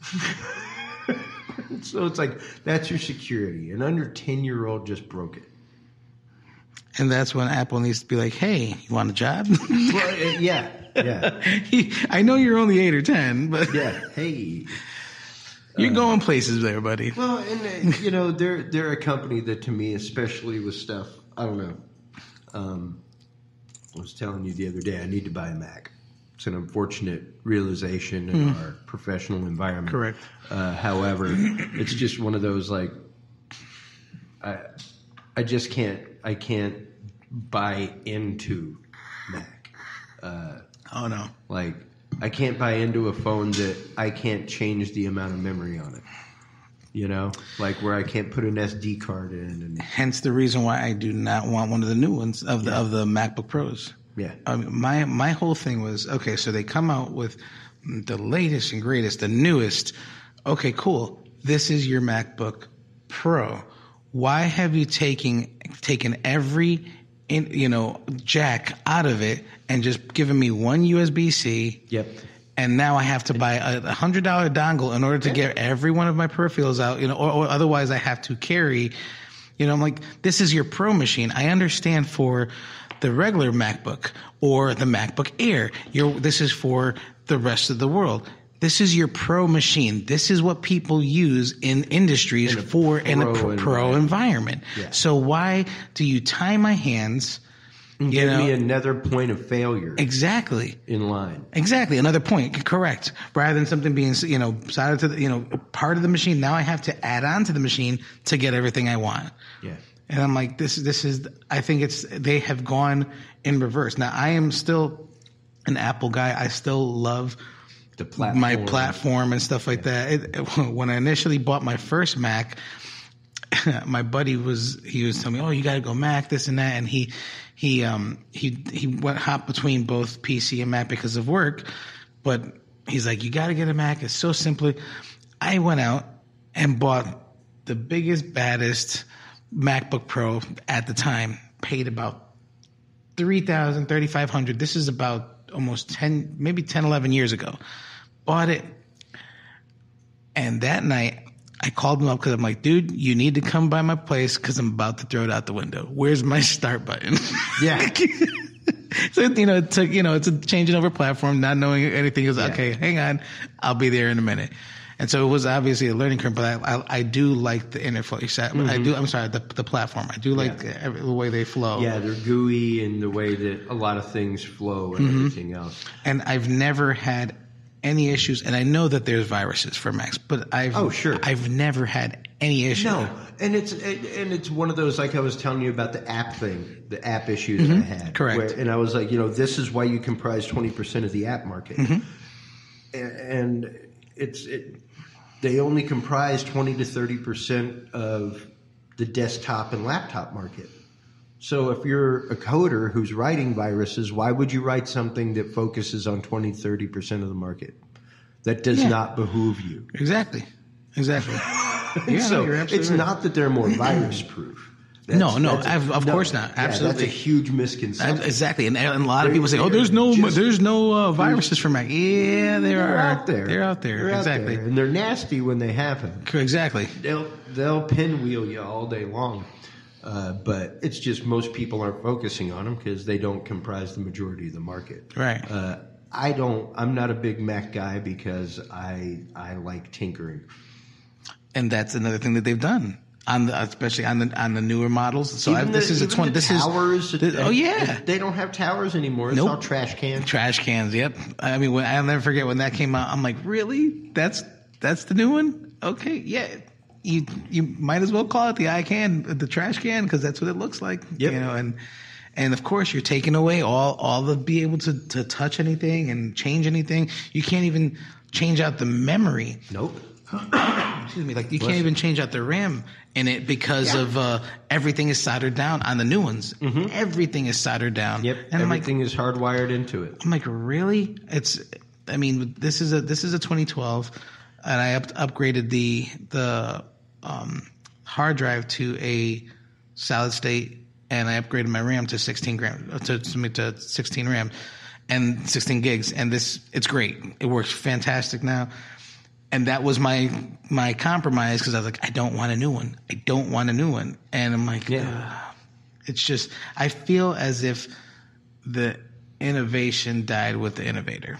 S3: So it's like, that's your security. An under ten-year-old just broke it.
S4: And that's when Apple needs to be like, hey, you want a job?
S3: Well, uh, yeah, yeah,
S4: I know you're only eight or ten, but
S3: yeah. Hey.
S4: you're going places there, buddy.
S3: Well, and uh, you know, they're they're a company that, to me, especially with stuff, I don't know. Um, I was telling you the other day, I need to buy a Mac. It's an unfortunate realization in our professional environment.
S4: Correct.
S3: Uh, however, it's just one of those, like, I I just can't I can't buy into Mac. Uh,
S4: Oh, no.
S3: like, I can't buy into a phone that I can't change the amount of memory on it. You know, like where I can't put an S D card in, and
S4: Hence the reason why I do not want one of the new ones of the of the MacBook Pros.
S3: yeah,
S4: I mean, my my whole thing was, okay, so they come out with the latest and greatest, the newest. Okay, cool. This is your MacBook Pro. Why have you taken taken every in, you know jack out of it and just given me one U S B C?
S3: yep.
S4: And now I have to buy a hundred dollar dongle in order to get every one of my peripherals out, you know, or, or otherwise I have to carry, you know, I'm like, this is your Pro machine. I understand for the regular MacBook or the MacBook Air, your, this is for the rest of the world. This is your Pro machine. This is what people use in industries
S3: In a
S4: for in a
S3: pro
S4: pro, pro environment.
S3: Yeah.
S4: So why do you tie my hands? You
S3: Give
S4: know,
S3: me another point of failure
S4: exactly.
S3: in line.
S4: Exactly. Another point. Correct. Rather than something being, you know, soldered to the, you know, part of the machine. Now I have to add on to the machine to get everything I want.
S3: Yeah.
S4: And I'm like, this, this is, I think it's, they have gone in reverse. Now, I am still an Apple guy. I still love
S3: the platform.
S4: my platform and stuff like yeah. that. It, when I initially bought my first Mac, my buddy was, he was telling me, oh, you got to go Mac, this and that. And he, he, um, he, he went hop between both P C and Mac because of work. But he's like, you got to get a Mac. It's so simple. I went out and bought the biggest, baddest MacBook Pro at the time, paid about three thousand dollars, thirty-five hundred dollars. This is about almost ten, maybe ten, eleven years ago. Bought it. And that night, I called him up because I'm like, dude, you need to come by my place because I'm about to throw it out the window. Where's my start button?
S3: Yeah.
S4: So, you know, it took, you know, it's a changing over platform, not knowing anything. It was,
S3: yeah.
S4: okay, hang on, I'll be there in a minute. And so it was obviously a learning curve, but I, I, I do like the interface. Mm-hmm. I do, I'm sorry, the, the platform. I do like yeah. every, the way they flow.
S3: Yeah, they're gooey and the way that a lot of things flow and mm-hmm. everything else.
S4: And I've never had any issues, and I know that there's viruses for Macs, but I've
S3: oh sure,
S4: I've never had any issues.
S3: No, and it's and it's one of those, like I was telling you about the app thing, the app issues
S4: mm-hmm.
S3: I had.
S4: Correct.
S3: Where, and I was like, you know, this is why you comprise twenty percent of the app market,
S4: mm-hmm.
S3: and, and it's it, they only comprise twenty to thirty percent of the desktop and laptop market. So if you're a coder who's writing viruses, why would you write something that focuses on twenty, thirty percent of the market? That does
S4: yeah.
S3: not behoove you.
S4: Exactly. Exactly. Yeah,
S3: so
S4: no,
S3: it's
S4: right.
S3: not that they're more virus proof.
S4: No, no, of, of no, course not. Absolutely.
S3: Yeah, that's a huge misconception.
S4: Exactly. And, and a lot of people say, oh, there's no just, there's no uh, viruses for Mac. Yeah, there
S3: they're
S4: are.
S3: out there.
S4: They're out there.
S3: They're
S4: exactly.
S3: Out there. And they're nasty when they happen.
S4: Exactly.
S3: They'll, they'll pinwheel you all day long. Uh, but it's just most people aren't focusing on them because they don't comprise the majority of the market.
S4: Right.
S3: Uh, I don't. I'm not a big Mac guy because I I like tinkering.
S4: And that's another thing that they've done on the, especially on the on the newer models. So I,
S3: the,
S4: this is a twenty. This
S3: towers,
S4: is this, oh yeah.
S3: They don't have towers anymore. It's
S4: nope.
S3: all trash cans.
S4: Trash cans. Yep. I mean, when, I'll never forget when that came out. I'm like, really? That's that's the new one? Okay. Yeah. You you might as well call it the I can, the trash can, because that's what it looks like.
S3: Yep.
S4: You know, and and of course you're taking away all all the be able to, to touch anything and change anything. You can't even change out the memory.
S3: Nope.
S4: Excuse me. Like you can't even change out the RAM in it because yeah. of uh, everything is soldered down on the new ones. Mm-hmm. Everything is soldered down.
S3: Yep.
S4: And
S3: everything
S4: like,
S3: is hardwired into it.
S4: I'm like, really? It's. I mean, this is a this is a twenty twelve. And I up, upgraded the the um, hard drive to a solid state, and I upgraded my RAM to sixteen gram to to, to sixteen RAM and sixteen gigs. And this it's great. It works fantastic now. And that was my my compromise because I was like, I don't want a new one. I don't want a new one. And I'm like, yeah. It's just I feel as if the innovation died with the innovator.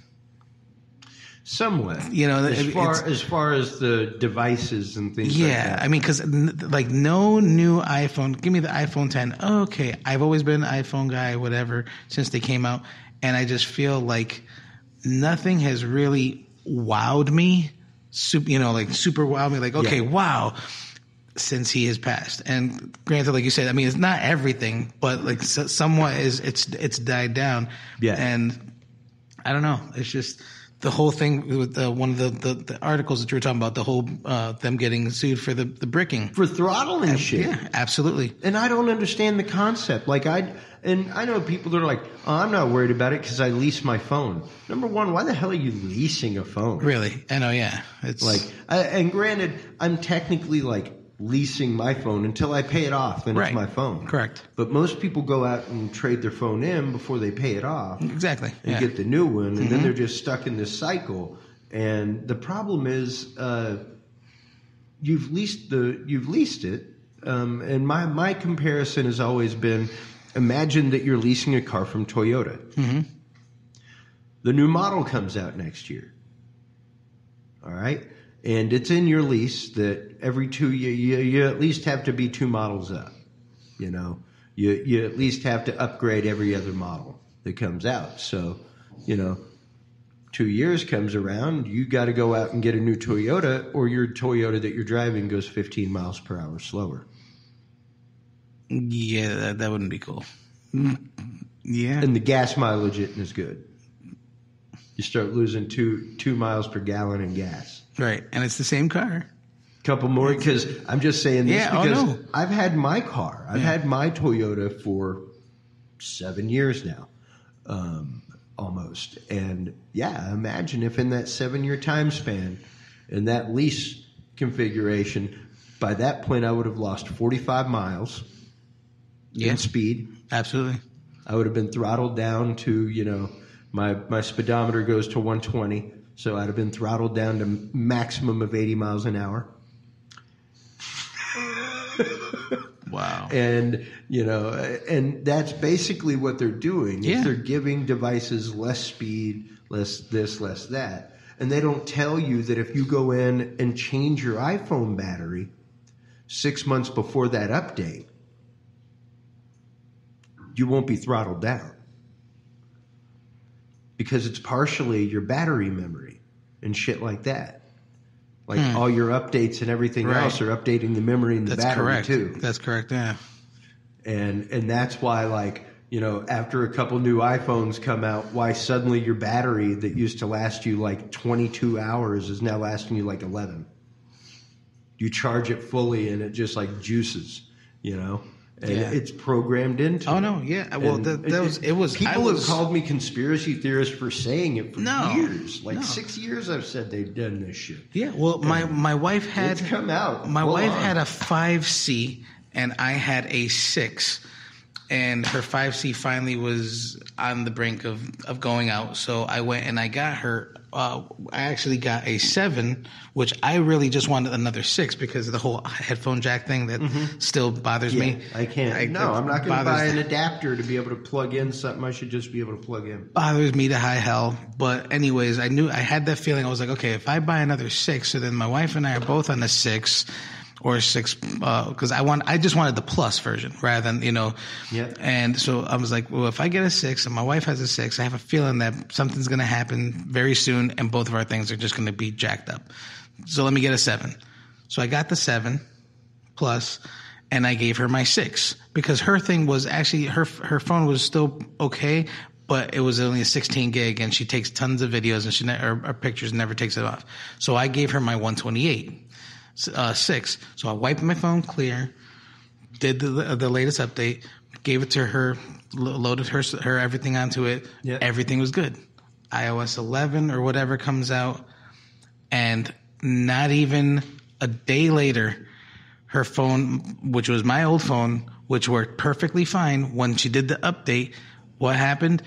S3: Somewhat,
S4: you know,
S3: as far as far as the devices and things.
S4: Yeah,
S3: like that.
S4: I mean, because like no new iPhone. Give me the iPhone ten. Okay, I've always been an iPhone guy, whatever, since they came out, and I just feel like nothing has really wowed me. Super, you know, like super wowed me. Like, okay, yeah. wow, since he has passed. And granted, like you said, I mean, it's not everything, but like somewhat is it's it's died down.
S3: Yeah,
S4: and I don't know. It's just. The whole thing with uh, one of the, the, the articles that you were talking about, the whole uh, them getting sued for the, the bricking.
S3: For throttling uh, shit.
S4: Yeah, absolutely.
S3: And I don't understand the concept. Like I and I know people that are like, oh, I'm not worried about it because I lease my phone. Number one, why the hell are you leasing a phone?
S4: Really? I know, yeah. It's
S3: like, I, and granted, I'm technically like leasing my phone until I pay it off, then
S4: right.
S3: it's my phone.
S4: Correct.
S3: But most people go out and trade their phone in before they pay it off.
S4: Exactly.
S3: And
S4: yeah.
S3: get the new one, and
S4: mm-hmm.
S3: then they're just stuck in this cycle. And the problem is, uh, you've leased the you've leased it. Um, and my my comparison has always been, imagine that you're leasing a car from Toyota.
S4: Mm-hmm.
S3: The new model comes out next year. All right. And it's in your lease that every two you, you you at least have to be two models up. You know, you you at least have to upgrade every other model that comes out. So, you know, two years comes around, you got to go out and get a new Toyota, or your Toyota that you're driving goes fifteen miles per hour slower.
S4: Yeah, that, that wouldn't be cool. Yeah.
S3: And the gas mileage isn't as good. You start losing two two miles per gallon in gas.
S4: Right. And it's the same car.
S3: Couple more, because I'm just saying this
S4: Yeah, oh,
S3: because
S4: no.
S3: I've had my car. I've
S4: Yeah.
S3: had my Toyota for seven years now, um, almost. And yeah, imagine if in that seven-year time span, in that lease configuration, by that point I would have lost forty-five miles
S4: Yeah.
S3: in speed.
S4: Absolutely.
S3: I would have been throttled down to, you know, my, my speedometer goes to one twenty. So I'd have been throttled down to maximum of eighty miles an hour.
S4: Wow.
S3: And, you know, and that's basically what they're doing. Is
S4: Yeah.
S3: they're giving devices less speed, less this, less that. And they don't tell you that if you go in and change your iPhone battery six months before that update, you won't be throttled down. Because it's partially your battery memory and shit like that. Like
S4: Hmm.
S3: all your updates and everything
S4: Right.
S3: else are updating the memory and the
S4: That's
S3: battery
S4: correct.
S3: too.
S4: That's correct, yeah.
S3: And and that's why, like, you know, after a couple new iPhones come out, why suddenly your battery that used to last you like twenty-two hours is now lasting you like eleven. You charge it fully and it just like juices, you know? And
S4: Yeah.
S3: it's programmed into
S4: Oh,
S3: it.
S4: no, yeah. Well,
S3: And
S4: that, that was, it was,
S3: People
S4: I was,
S3: have called me conspiracy theorist for saying it for
S4: No,
S3: years. Like
S4: no.
S3: six years I've said they've done this shit.
S4: yeah, well, my, my wife had,
S3: It's come out.
S4: my
S3: Full
S4: wife
S3: on.
S4: had a five C and I had a six. And her five C finally was on the brink of, of going out. So I went and I got her, uh, I actually got a seven, which I really just wanted another six because of the whole headphone jack thing that still bothers
S3: Yeah,
S4: me.
S3: I can't.
S4: I-
S3: no, I'm not going to
S4: bothers-
S3: buy an adapter to be able to plug in something I should just be able to plug in.
S4: bothers me to high hell. But anyways, I knew I had that feeling. I was like, okay, if I buy another six, so then my wife and I are both on a six or six, because I want, I just wanted the plus version rather than, you know.
S3: Yeah.
S4: And so I was like, well, if I get a six and my wife has a six, I have a feeling that something's going to happen very soon, and both of our things are just going to be jacked up. So let me get a seven. So I got the seven plus, and I gave her my six because her thing was actually her her phone was still okay, but it was only a sixteen gig, and she takes tons of videos and she ne- or, or pictures, and never takes it off. So I gave her my one twenty-eight uh, six. So I wiped my phone clear, did the the latest update, gave it to her, lo- loaded her her everything onto it.
S3: Yeah.
S4: Everything was good. i O S eleven or whatever comes out, and not even a day later, her phone, which was my old phone, which worked perfectly fine, when she did the update, what happened?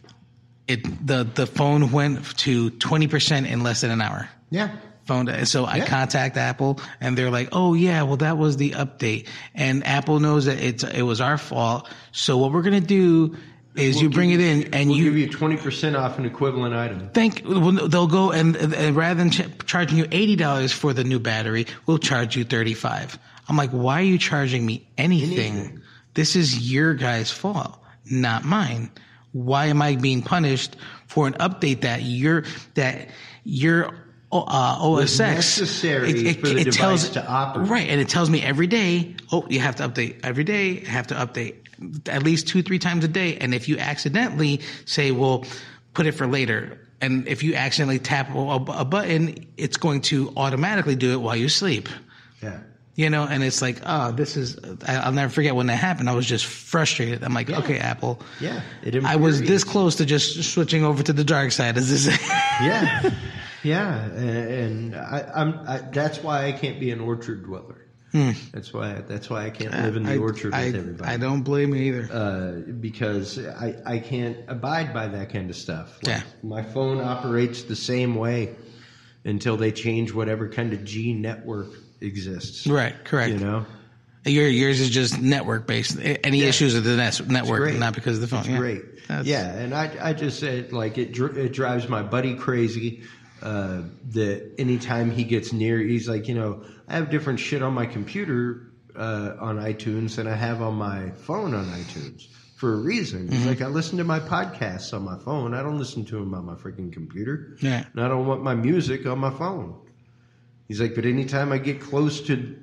S4: It the the phone went to twenty percent in less than an hour.
S3: Yeah.
S4: Phone. So I
S3: Yeah.
S4: contact Apple, and they're like, "Oh yeah, well that was the update," and Apple knows that it's it was our fault. So what we're gonna do is
S3: We'll
S4: you
S3: give
S4: bring
S3: you-
S4: it in, and
S3: we'll
S4: you
S3: give you twenty percent off an equivalent item.
S4: think well, they'll go and, and rather than ch- charging you eighty dollars for the new battery, we'll charge you thirty-five. I'm like, why are you charging me anything?
S3: Anything.
S4: This is your guys' fault, not mine. Why am I being punished for an update that you're that your uh, O S X
S3: necessary for the device to operate.
S4: right, and it tells me every day. Oh, you have to update every day. Have to update at least two, three times a day. And if you accidentally say, "Well, put it for later," and if you accidentally tap a, a button, it's going to automatically do it while you sleep.
S3: Yeah.
S4: You know, and it's like, oh, this is, I- I'll never forget when that happened. I was just frustrated. I'm like,
S3: Yeah.
S4: okay, Apple.
S3: Yeah. It
S4: I was this
S3: infuriates.
S4: close to just switching over to the dark side. Is this?
S3: Yeah. Yeah. And, and I, I'm, I, that's why I can't be an orchard dweller. That's why, that's why I can't live in the
S4: I,
S3: orchard
S4: I,
S3: with everybody.
S4: I don't blame you either.
S3: Uh, because I, I can't abide by that kind of stuff. Like,
S4: Yeah.
S3: my phone operates the same way until they change whatever kind of G network exists.
S4: Right, correct.
S3: You know?
S4: Your, yours is just network based. Any
S3: Yeah.
S4: issues with the net- network,
S3: great.
S4: not because of the phone.
S3: It's
S4: yeah.
S3: great.
S4: That's-
S3: Yeah, and I, I just said, like, it, dr- it drives my buddy crazy uh, that anytime he gets near, he's like, you know, I have different shit on my computer uh, on iTunes than I have on my phone on iTunes for a reason. He's
S4: Mm-hmm.
S3: like, I listen to my podcasts on my phone. I don't listen to them on my freaking computer.
S4: Yeah.
S3: And I don't want my music on my phone. He's like, but anytime I get close to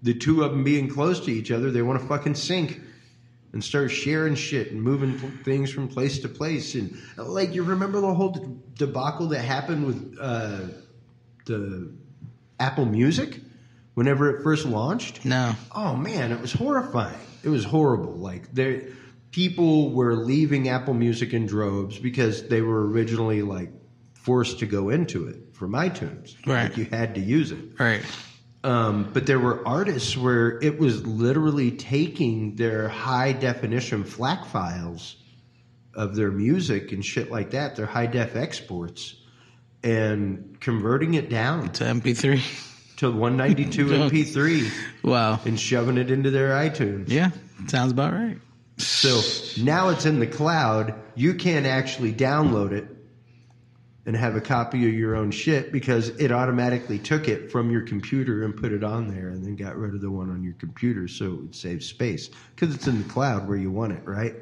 S3: the two of them being close to each other, they want to fucking sync and start sharing shit and moving things from place to place. And like, you remember the whole debacle that happened with uh, the Apple Music whenever it first launched?
S4: No.
S3: Oh man, it was horrifying. It was horrible. Like, there, people were leaving Apple Music in droves because they were originally like forced to go into it from iTunes.
S4: Right.
S3: Like, you had to use it.
S4: Right.
S3: Um, but there were artists where it was literally taking their high definition FLAC files of their music and shit like that, their high def exports, and converting it down
S4: To M P three.
S3: to one ninety-two M P three
S4: Wow.
S3: and shoving it into their iTunes.
S4: Yeah, sounds about right.
S3: So now it's in the cloud. You can't actually download it and have a copy of your own shit because it automatically took it from your computer and put it on there and then got rid of the one on your computer so it would save space because it's in the cloud where you want it, right?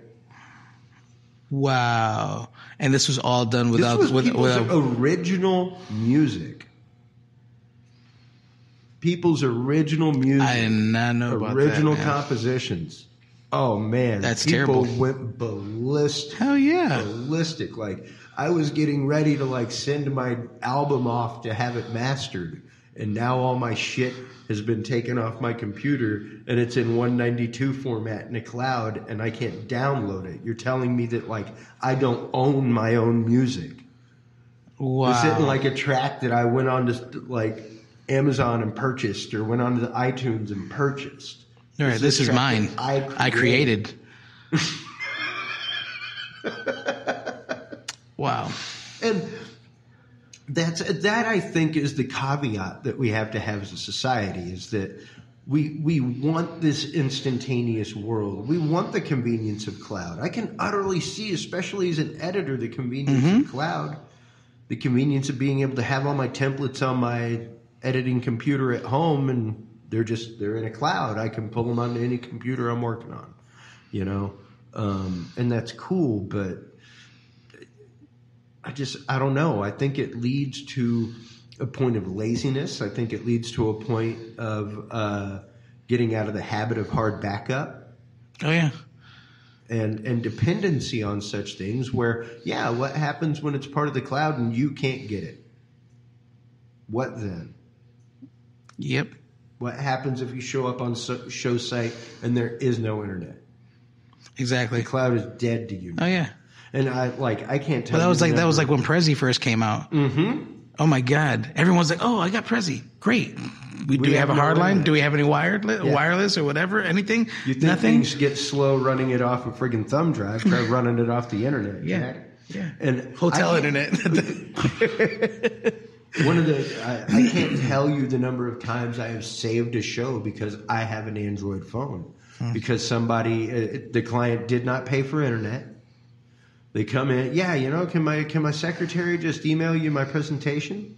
S4: Wow. And this was all done without...
S3: This was
S4: with,
S3: people's
S4: without
S3: original music. People's original music.
S4: I did not know about
S3: original
S4: that, man.
S3: compositions. Oh, man.
S4: That's
S3: People
S4: terrible.
S3: went ballistic.
S4: Hell yeah.
S3: Ballistic. Like, I was getting ready to, like, send my album off to have it mastered. And now all my shit has been taken off my computer and it's in one ninety-two format in the cloud and I can't download it. You're telling me that, like, I don't own my own music.
S4: Wow.
S3: This isn't like a track that I went on to, like, Amazon and purchased or went on to the iTunes and purchased.
S4: All right, this is
S3: track
S4: mine.
S3: that I
S4: I created. Wow.
S3: And that's that I think is the caveat that we have to have as a society is that we we want this instantaneous world. We want the convenience of cloud. I can utterly see, especially as an editor, the convenience
S4: Mm-hmm.
S3: of cloud, the convenience of being able to have all my templates on my editing computer at home and they're just they're in a cloud. I can pull them onto any computer I'm working on, you know, um, and that's cool, but I just, I don't know. I think it leads to a point of laziness. I think it leads to a point of uh, getting out of the habit of hard backup
S4: Oh, yeah.
S3: and, and dependency on such things where, yeah, what happens when it's part of the cloud and you can't get it? What then?
S4: Yep.
S3: What happens if you show up on so- show site and there is no internet?
S4: Exactly.
S3: The cloud is dead to you.
S4: Oh, yeah.
S3: And I like I can't tell.
S4: Well, that
S3: you
S4: was
S3: the
S4: like that was like
S3: number-
S4: when Prezi first came out.
S3: Mm-hmm.
S4: Oh my God! Everyone's like, "Oh, I got Prezi. Great. We, do
S3: We
S4: we
S3: have
S4: have a
S3: no
S4: hard line?
S3: internet.
S4: Do we have any wired li-
S3: Yeah.
S4: wireless or whatever? Anything?
S3: You think
S4: Nothing.
S3: things get slow running it off a friggin' thumb drive? Try running it off the internet.
S4: Yeah.
S3: Jack.
S4: Yeah.
S3: And
S4: Hotel
S3: I-
S4: internet.
S3: One of the I, I can't tell you the number of times I have saved a show because I have an Android phone
S4: Hmm.
S3: because somebody uh, the client did not pay for internet. They come in, yeah, you know, can my can my secretary just email you my presentation?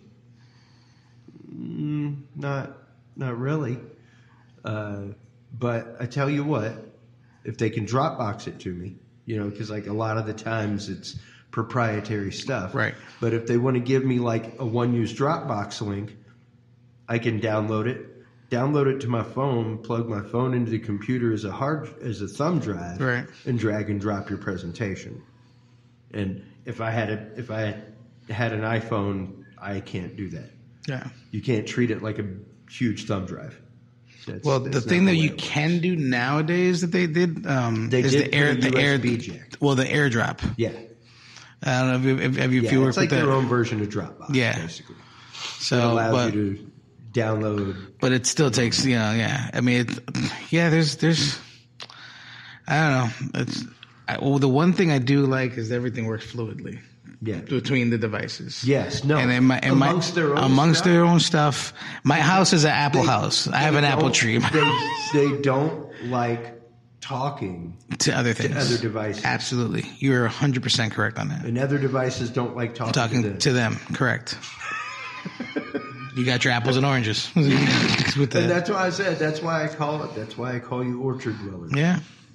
S3: Mm, not not really. Uh, but I tell you what, if they can Dropbox it to me, you know, because like a lot of the times it's proprietary stuff.
S4: Right.
S3: But if they want to give me like a one-use Dropbox link, I can download it, download it to my phone, plug my phone into the computer as a hard as a thumb drive,
S4: Right.
S3: and drag and drop your presentation. And if I had a if I had an iPhone, I can't do that.
S4: Yeah.
S3: You can't treat it like a huge thumb drive. That's,
S4: Well,
S3: that's
S4: the
S3: not
S4: thing that
S3: way
S4: you
S3: it works.
S4: can do nowadays that they did, um,
S3: They
S4: is
S3: did
S4: the air,
S3: put a
S4: the air,
S3: U S B jack.
S4: well, the AirDrop.
S3: Yeah,
S4: I don't know if you, if, if you,
S3: yeah
S4: if you work
S3: it's like
S4: with
S3: their
S4: that.
S3: own version of Dropbox.
S4: Yeah.
S3: basically.
S4: So,
S3: It allows
S4: but,
S3: you to download.
S4: but it still takes, you know, yeah. I mean, it, yeah, there's, there's, I don't know. It's, I, well, the one thing I do like is everything works fluidly
S3: Yeah.
S4: between the devices.
S3: Yes. No.
S4: And in my, in my,
S3: amongst their own
S4: amongst
S3: stuff,
S4: their own stuff. My house is an apple
S3: they-
S4: house. I have
S3: they
S4: an apple
S3: don't-
S4: tree
S3: They, they don't like talking,
S4: to other things.
S3: other devices.
S4: Absolutely. You're one hundred percent correct on that.
S3: and other devices don't like talking,
S4: Talking
S3: to them.
S4: to them, correct. You got your apples and oranges. With
S3: And
S4: that.
S3: that's why I said. That's why I call it. That's why I call you orchard dweller.
S4: Yeah.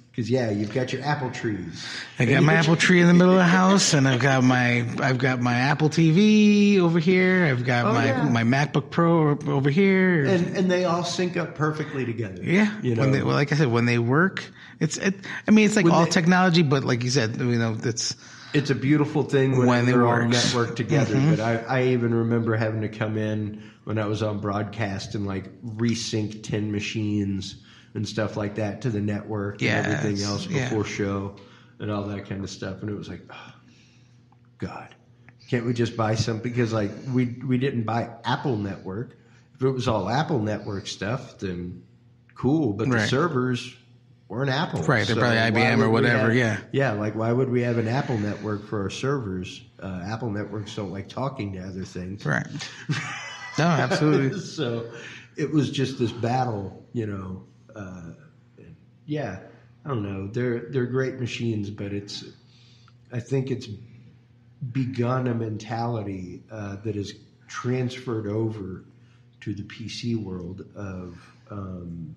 S3: Because yeah, you've got your apple trees.
S4: I got my apple tree in the middle of the house, and I've got my I've got my Apple T V over here. I've got
S3: Oh,
S4: my
S3: yeah.
S4: my MacBook Pro over here.
S3: And and they all sync up perfectly together.
S4: yeah,
S3: you know.
S4: when they, well, like I said, when they work, it's. It, I mean, it's like
S3: When
S4: all
S3: they-
S4: technology, but like you said, you know, it's
S3: It's a beautiful thing when,
S4: When it
S3: they're all
S4: works.
S3: networked together.
S4: Mhm.
S3: But I, I even remember having to come in when I was on broadcast and like resync ten machines and stuff like that to the network
S4: Yes,
S3: and everything else
S4: yeah.
S3: before show and all that kind of stuff. And it was like, oh, God, can't we just buy something? Because like we we didn't buy Apple Network. If it was all Apple Network stuff, then cool. But the
S4: Right.
S3: servers weren't Apple.
S4: Right, they're probably I B
S3: why
S4: M or
S3: would we
S4: whatever,
S3: have-
S4: yeah.
S3: Yeah, like why would we have an Apple network for our servers? Uh, Apple networks don't like talking to other things.
S4: right. No, absolutely.
S3: So it was just this battle, you know. Uh, yeah, I don't know. They're they're great machines, but it's I think it's begun a mentality uh, that is transferred over to the P C world of um,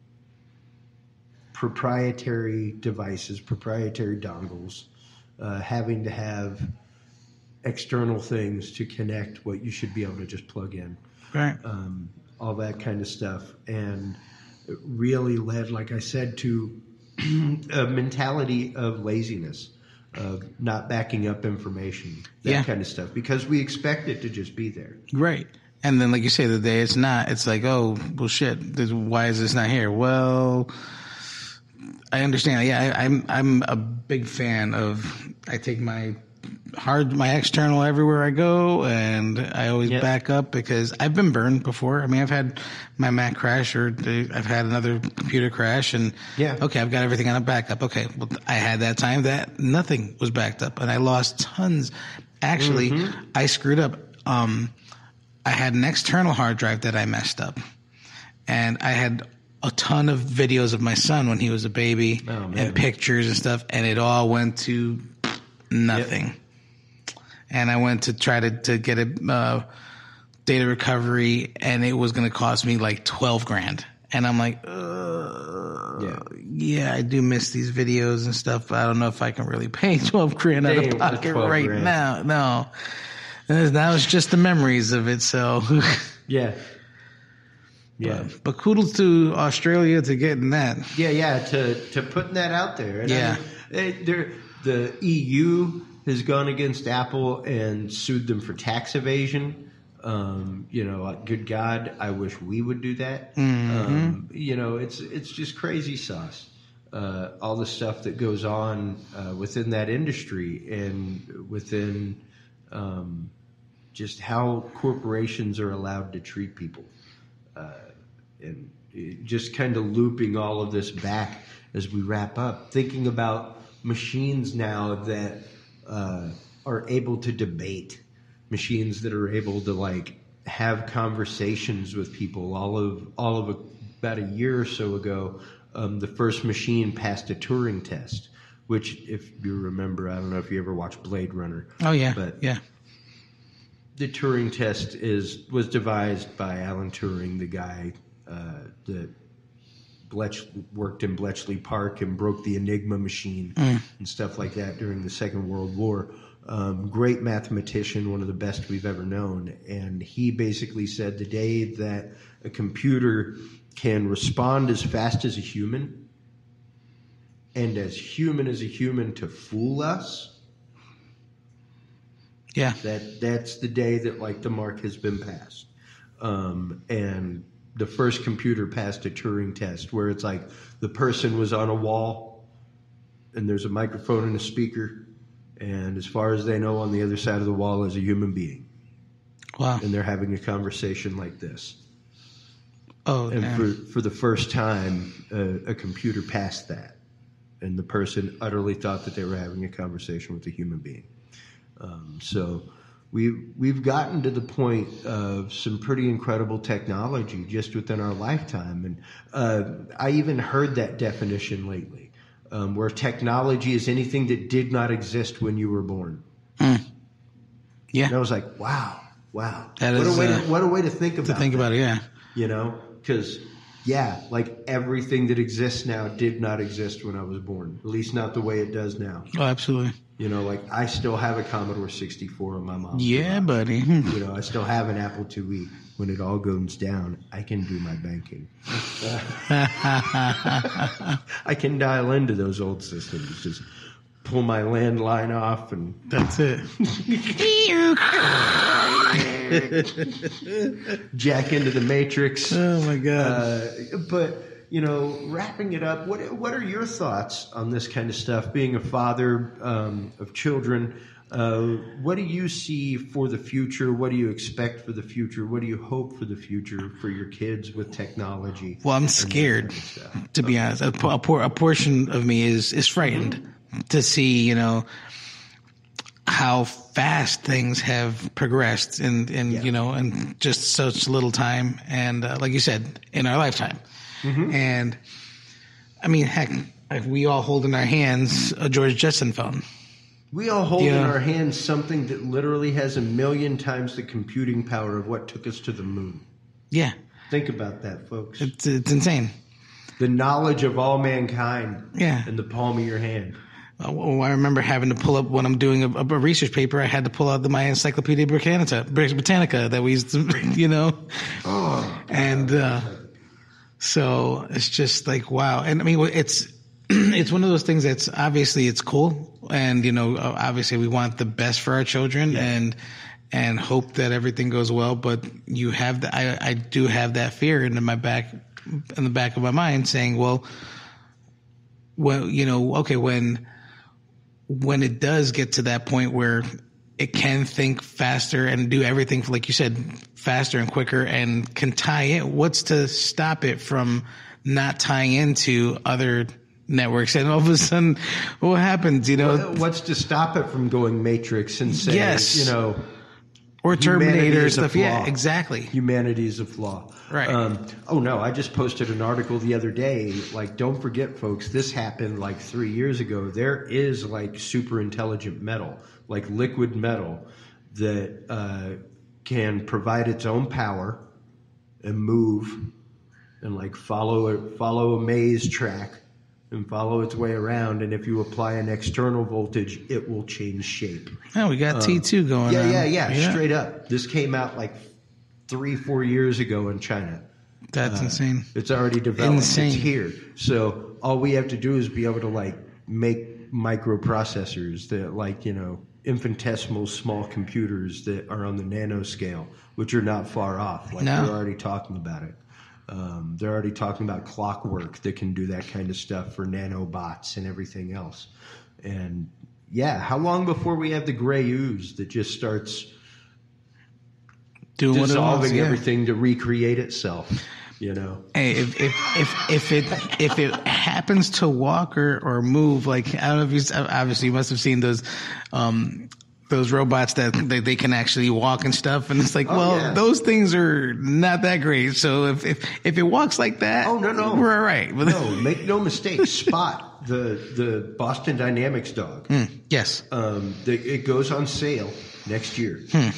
S3: proprietary devices, proprietary dongles, uh, having to have external things to connect what you should be able to just plug in,
S4: Right.
S3: um, all that kind of stuff. And it really led, like I said, to a mentality of laziness, of not backing up information, that
S4: Yeah.
S3: kind of stuff, because we expect it to just be there.
S4: Right. And then, like you say, the day it's not, it's like, oh, well, shit, this, why is this not here? Well, I understand. Yeah, I, I'm I'm a big fan of, I take my hard, my external everywhere I go, and I always
S3: Yep.
S4: back up because I've been burned before. I mean, I've had my Mac crash, or the, I've had another computer crash, and
S3: Yeah.
S4: okay, I've got everything on a backup. Okay, well, I had that time that nothing was backed up, and I lost tons. Actually, I screwed up. Um, I had an external hard drive that I messed up, and I had a ton of videos of my son when he was a baby,
S3: Oh, man.
S4: and pictures and stuff, and it all went to nothing. And I went to try to, to get a uh, data recovery, and it was going to cost me like twelve grand. And I'm like, uh,
S3: Yeah.
S4: yeah, I do miss these videos and stuff, but I don't know if I can really pay twelve grand out
S3: They
S4: of
S3: ain't worth
S4: pocket
S3: twelve
S4: right
S3: grand.
S4: now. No. And that was just the memories of it. So,
S3: Yeah. Yeah.
S4: but, but kudos to Australia to getting that.
S3: Yeah, yeah, to, to putting that out there. And
S4: Yeah.
S3: I mean, they- they're- the E U has gone against Apple and sued them for tax evasion. Um, you know, good God, I wish we would do that. Um, you know, it's it's just crazy sauce. Uh, all the stuff that goes on uh, within that industry and within um, just how corporations are allowed to treat people. Uh, and it- just kind of looping all of this back as we wrap up, thinking about machines now that uh, are able to debate, machines that are able to like have conversations with people. All of all of a, about a year or so ago, um, the first machine passed a Turing test, which, if you remember, I don't know if you ever watched Blade Runner.
S4: Oh, yeah.
S3: But
S4: yeah.
S3: the Turing test is was devised by Alan Turing, the guy uh, that Bletch, worked in Bletchley Park and broke the Enigma machine and stuff like that during the Second World War. Um, great mathematician, one of the best we've ever known. And he basically said the day that a computer can respond as fast as a human and as human as a human to fool us,
S4: Yeah.
S3: that that's the day that like the mark has been passed. Um, and the first computer passed a Turing test where it's like the person was on a wall and there's a microphone and a speaker, and as far as they know, on the other side of the wall is a human being,
S4: Wow.
S3: and they're having a conversation like this.
S4: Oh,
S3: And
S4: damn.
S3: for, for the first time, uh, a computer passed that, and the person utterly thought that they were having a conversation with a human being. Um, so we we've gotten to the point of some pretty incredible technology just within our lifetime, and uh, I even heard that definition lately, um, where technology is anything that did not exist when you were born.
S4: Yeah.
S3: And I was like, wow, wow,
S4: That
S3: what
S4: is,
S3: a way
S4: uh,
S3: to, what a way to think about
S4: to think
S3: that.
S4: about it, yeah.
S3: You know, because Yeah, like everything that exists now did not exist when I was born. At least not the way it does now.
S4: Oh, absolutely.
S3: You know, like I still have a Commodore sixty-four on my mom's
S4: Yeah,
S3: garage.
S4: buddy.
S3: You know, I still have an Apple IIe. When it all goes down, I can do my banking. I can dial into those old systems. Just pull my landline off and...
S4: That's it.
S3: jack into the Matrix.
S4: Oh, my God.
S3: Uh, but... You know, wrapping it up, what what are your thoughts on this kind of stuff? Being a father um, of children, uh, what do you see for the future? What do you expect for the future? What do you hope for the future for your kids with technology?
S4: Well, I'm scared, to be honest. A, a, por- a portion of me is is frightened to see, you know, how fast things have progressed in, in
S3: Yeah.
S4: you know, in just such little time. And uh, like you said, in our lifetime. Mm-hmm. And I mean, heck, like we all hold in our hands a George Jetson phone.
S3: We all hold
S4: Yeah.
S3: in our hands something that literally has a million times the computing power of what took us to the moon.
S4: Yeah.
S3: Think about that, folks.
S4: It's, it's insane.
S3: The knowledge of all mankind
S4: Yeah.
S3: in the palm of your hand.
S4: Oh, I remember having to pull up when I'm doing a, a research paper. I had to pull out the, my Encyclopedia Britannica, Britannica that we used to, you know,
S3: Oh,
S4: and uh, so it's just like wow. And I mean, it's it's one of those things that's obviously it's cool, and you know, obviously we want the best for our children,
S3: Yeah.
S4: and and hope that everything goes well. But you have the, I I do have that fear in my back in the back of my mind, saying, well, well, you know, okay, when. when it does get to that point where it can think faster and do everything, like you said, faster and quicker and can tie in, what's to stop it from not tying into other networks? And all of a sudden, what happens, you know?
S3: what's to stop it from going Matrix and saying,
S4: Yes.
S3: you know,
S4: Or
S3: humanity
S4: Terminator
S3: is a
S4: stuff. Yeah,
S3: flaw.
S4: exactly.
S3: Humanity is a flaw.
S4: Right.
S3: Um, oh, no, I just posted an article the other day. Like, don't forget, folks, this happened like three years ago. There is like super intelligent metal, like liquid metal that uh, can provide its own power and move and like follow it, follow a maze track and follow its way around. And if you apply an external voltage, it will change shape.
S4: Oh, we got T two going
S3: Yeah,
S4: on.
S3: yeah, yeah, straight up. This came out like three, four years ago in China.
S4: That's
S3: Uh,
S4: insane.
S3: It's already developed.
S4: Insane.
S3: It's here. So all we have to do is be able to like make microprocessors that like, you know, infinitesimal small computers that are on the nanoscale, which are not far off. Like
S4: No.
S3: they're already talking about it. Um, they're already talking about clockwork that can do that kind of stuff for nanobots and everything else. And yeah, how long before we have the gray ooze that just starts
S4: Doing what it wants,
S3: dissolving
S4: yeah.
S3: everything to recreate itself? You know,
S4: Hey, if if if if it if it happens to walk or, or move, like I don't know if you obviously you must have seen those um those robots that they, they can actually walk and stuff, and it's like,
S3: Oh,
S4: well,
S3: yeah.
S4: those things are not that great. So if if if it walks like that,
S3: Oh, no, no.
S4: we're all right. But
S3: no, make no mistake. Spot, the the Boston Dynamics dog.
S4: yes,
S3: Um, the, it goes on sale next year.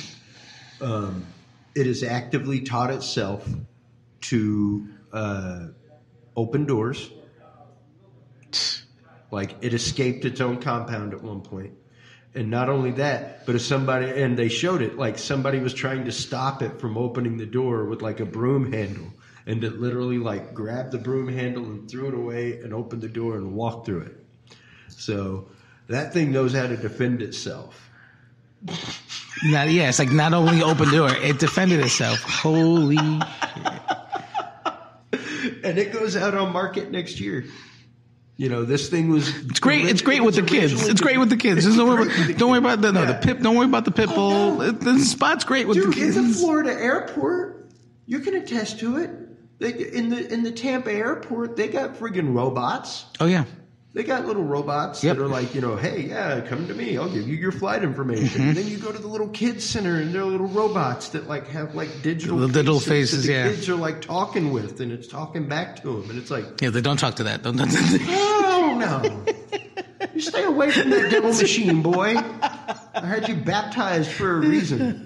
S3: Um, it has actively taught itself to uh, open doors. Like it escaped its own compound at one point. And not only that, but if somebody, and they showed it, like somebody was trying to stop it from opening the door with like a broom handle. And it literally like grabbed the broom handle and threw it away and opened the door and walked through it. So that thing knows how to defend itself.
S4: not yeah. It's like not only open door, it defended itself. Holy,
S3: And it goes out on market next year. You know, this thing was.
S4: it's great. It's great with the kids. It's great with the kids. There's no worry about, don't worry about the no the
S3: Yeah.
S4: pip. Don't worry about the pit bull. It, the spot's great with
S3: Dude,
S4: the
S3: in the
S4: kids.
S3: Florida airport, you can attest to it. They, in the in the Tampa airport, they got friggin' robots.
S4: Oh yeah.
S3: They got little robots
S4: Yep.
S3: that are like, you know, hey, yeah, come to me. I'll give you your flight information.
S4: Mm-hmm.
S3: And then you go to the little kids center, and they're little robots that like have like digital
S4: The digital
S3: faces,
S4: faces,
S3: that the
S4: yeah.
S3: kids are like talking with, and it's talking back to them, and it's like,
S4: Yeah, they don't talk to that. Don't, don't,
S3: oh no, you stay away from that devil machine, boy. I had you baptized for a reason.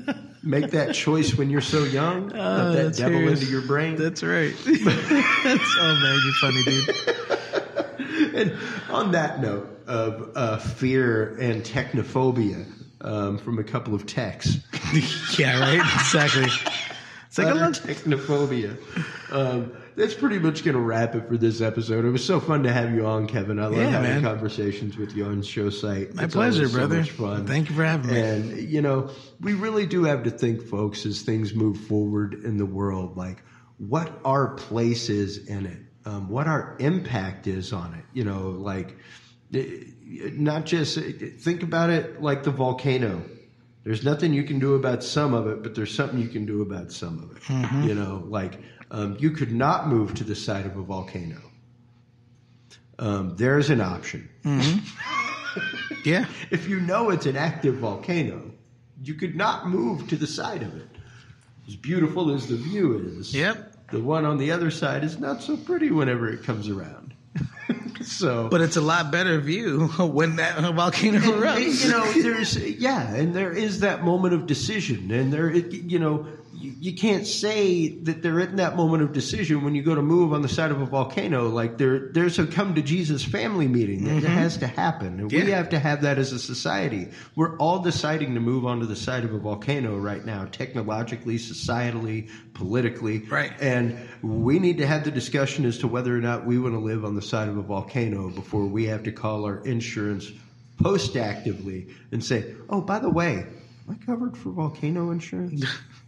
S3: Make that choice when you're so young.
S4: Oh,
S3: Let that devil
S4: serious.
S3: into your brain.
S4: That's right. That's, oh, man, you're funny, dude.
S3: And on that note of uh, fear and technophobia um, from a couple of techs.
S4: Yeah, right? Exactly. It's like, I
S3: Utter
S4: love
S3: technophobia. Um, that's pretty much going to wrap it for this episode. It was so fun to have you on, Kevin. I love
S4: Yeah,
S3: having
S4: man.
S3: conversations with you on show site.
S4: My
S3: It's
S4: pleasure,
S3: always so
S4: brother.
S3: much fun.
S4: Thank you for having me.
S3: And, you know, we really do have to think, folks, as things move forward in the world, like what our place is in it, um, what our impact is on it. You know, like eh, not just think about it like the volcano. There's nothing you can do about some of it, but there's something you can do about some of it.
S4: Mm-hmm.
S3: You know, like um, you could not move to the side of a volcano. Um, there's an option.
S4: Mm-hmm. Yeah.
S3: If you know it's an active volcano, you could not move to the side of it. As beautiful as the view is,
S4: Yep.
S3: the one on the other side is not so pretty whenever it comes around. So,
S4: But it's a lot better view when that volcano
S3: and,
S4: erupts.
S3: you know, there's yeah, and there is that moment of decision, and there, it, you know, you, you can't say that they're in that moment of decision when you go to move on the side of a volcano. Like there, there's a come to Jesus family meeting that
S4: Mm-hmm.
S3: has to happen, and we
S4: Yeah.
S3: have to have that as a society. We're all deciding to move onto the side of a volcano right now, technologically, societally, politically,
S4: Right.
S3: And we need to have the discussion as to whether or not we want to live on the side of a volcano before we have to call our insurance post-actively and say, oh, by the way, am I covered for volcano insurance?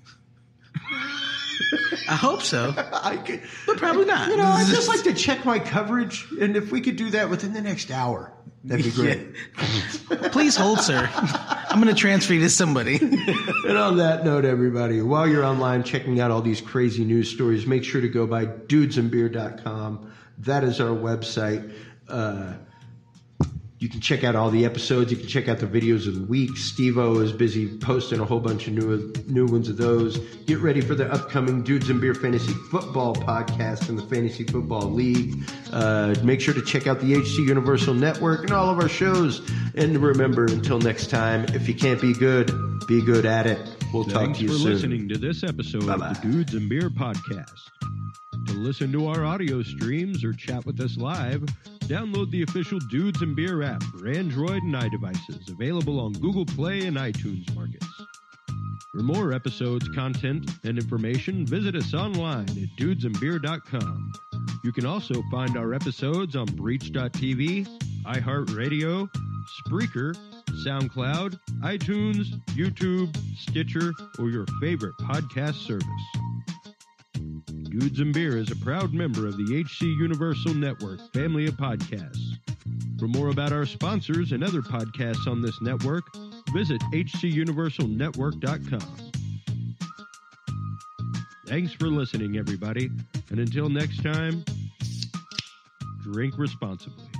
S4: I hope so.
S3: I could,
S4: But probably not.
S3: You know, I'd just like to check my coverage, and if we could do that within the next hour, that'd be great.
S4: Please hold, sir. I'm going to transfer you to somebody.
S3: And on that note, everybody, while you're online checking out all these crazy news stories, make sure to go by dudes and beer dot com. That is our website. Uh, you can check out all the episodes. You can check out the videos of the week. Steve-O is busy posting a whole bunch of new new ones of those. Get ready for the upcoming Dudes and Beer Fantasy Football podcast in the Fantasy Football League. Uh, make sure to check out the H C Universal Network and all of our shows. And remember, until next time, if you can't be good, be good at it. We'll talk
S2: Thanks
S3: to you
S2: for
S3: soon.
S2: listening to this episode
S3: Bye-bye.
S2: of the Dudes and Beer Podcast. To listen to our audio streams or chat with us live, download the official Dudes and Beer app for Android and iDevices, available on Google Play and iTunes markets. For more episodes, content, and information, visit us online at dudes and beer dot com. You can also find our episodes on breach dot t v, iHeartRadio, Spreaker, SoundCloud, iTunes, YouTube, Stitcher, or your favorite podcast service. Dudes and Beer is a proud member of the H C Universal Network family of podcasts. For more about our sponsors and other podcasts on this network, visit h c universal network dot com. Thanks for listening, everybody, and until next time, drink responsibly.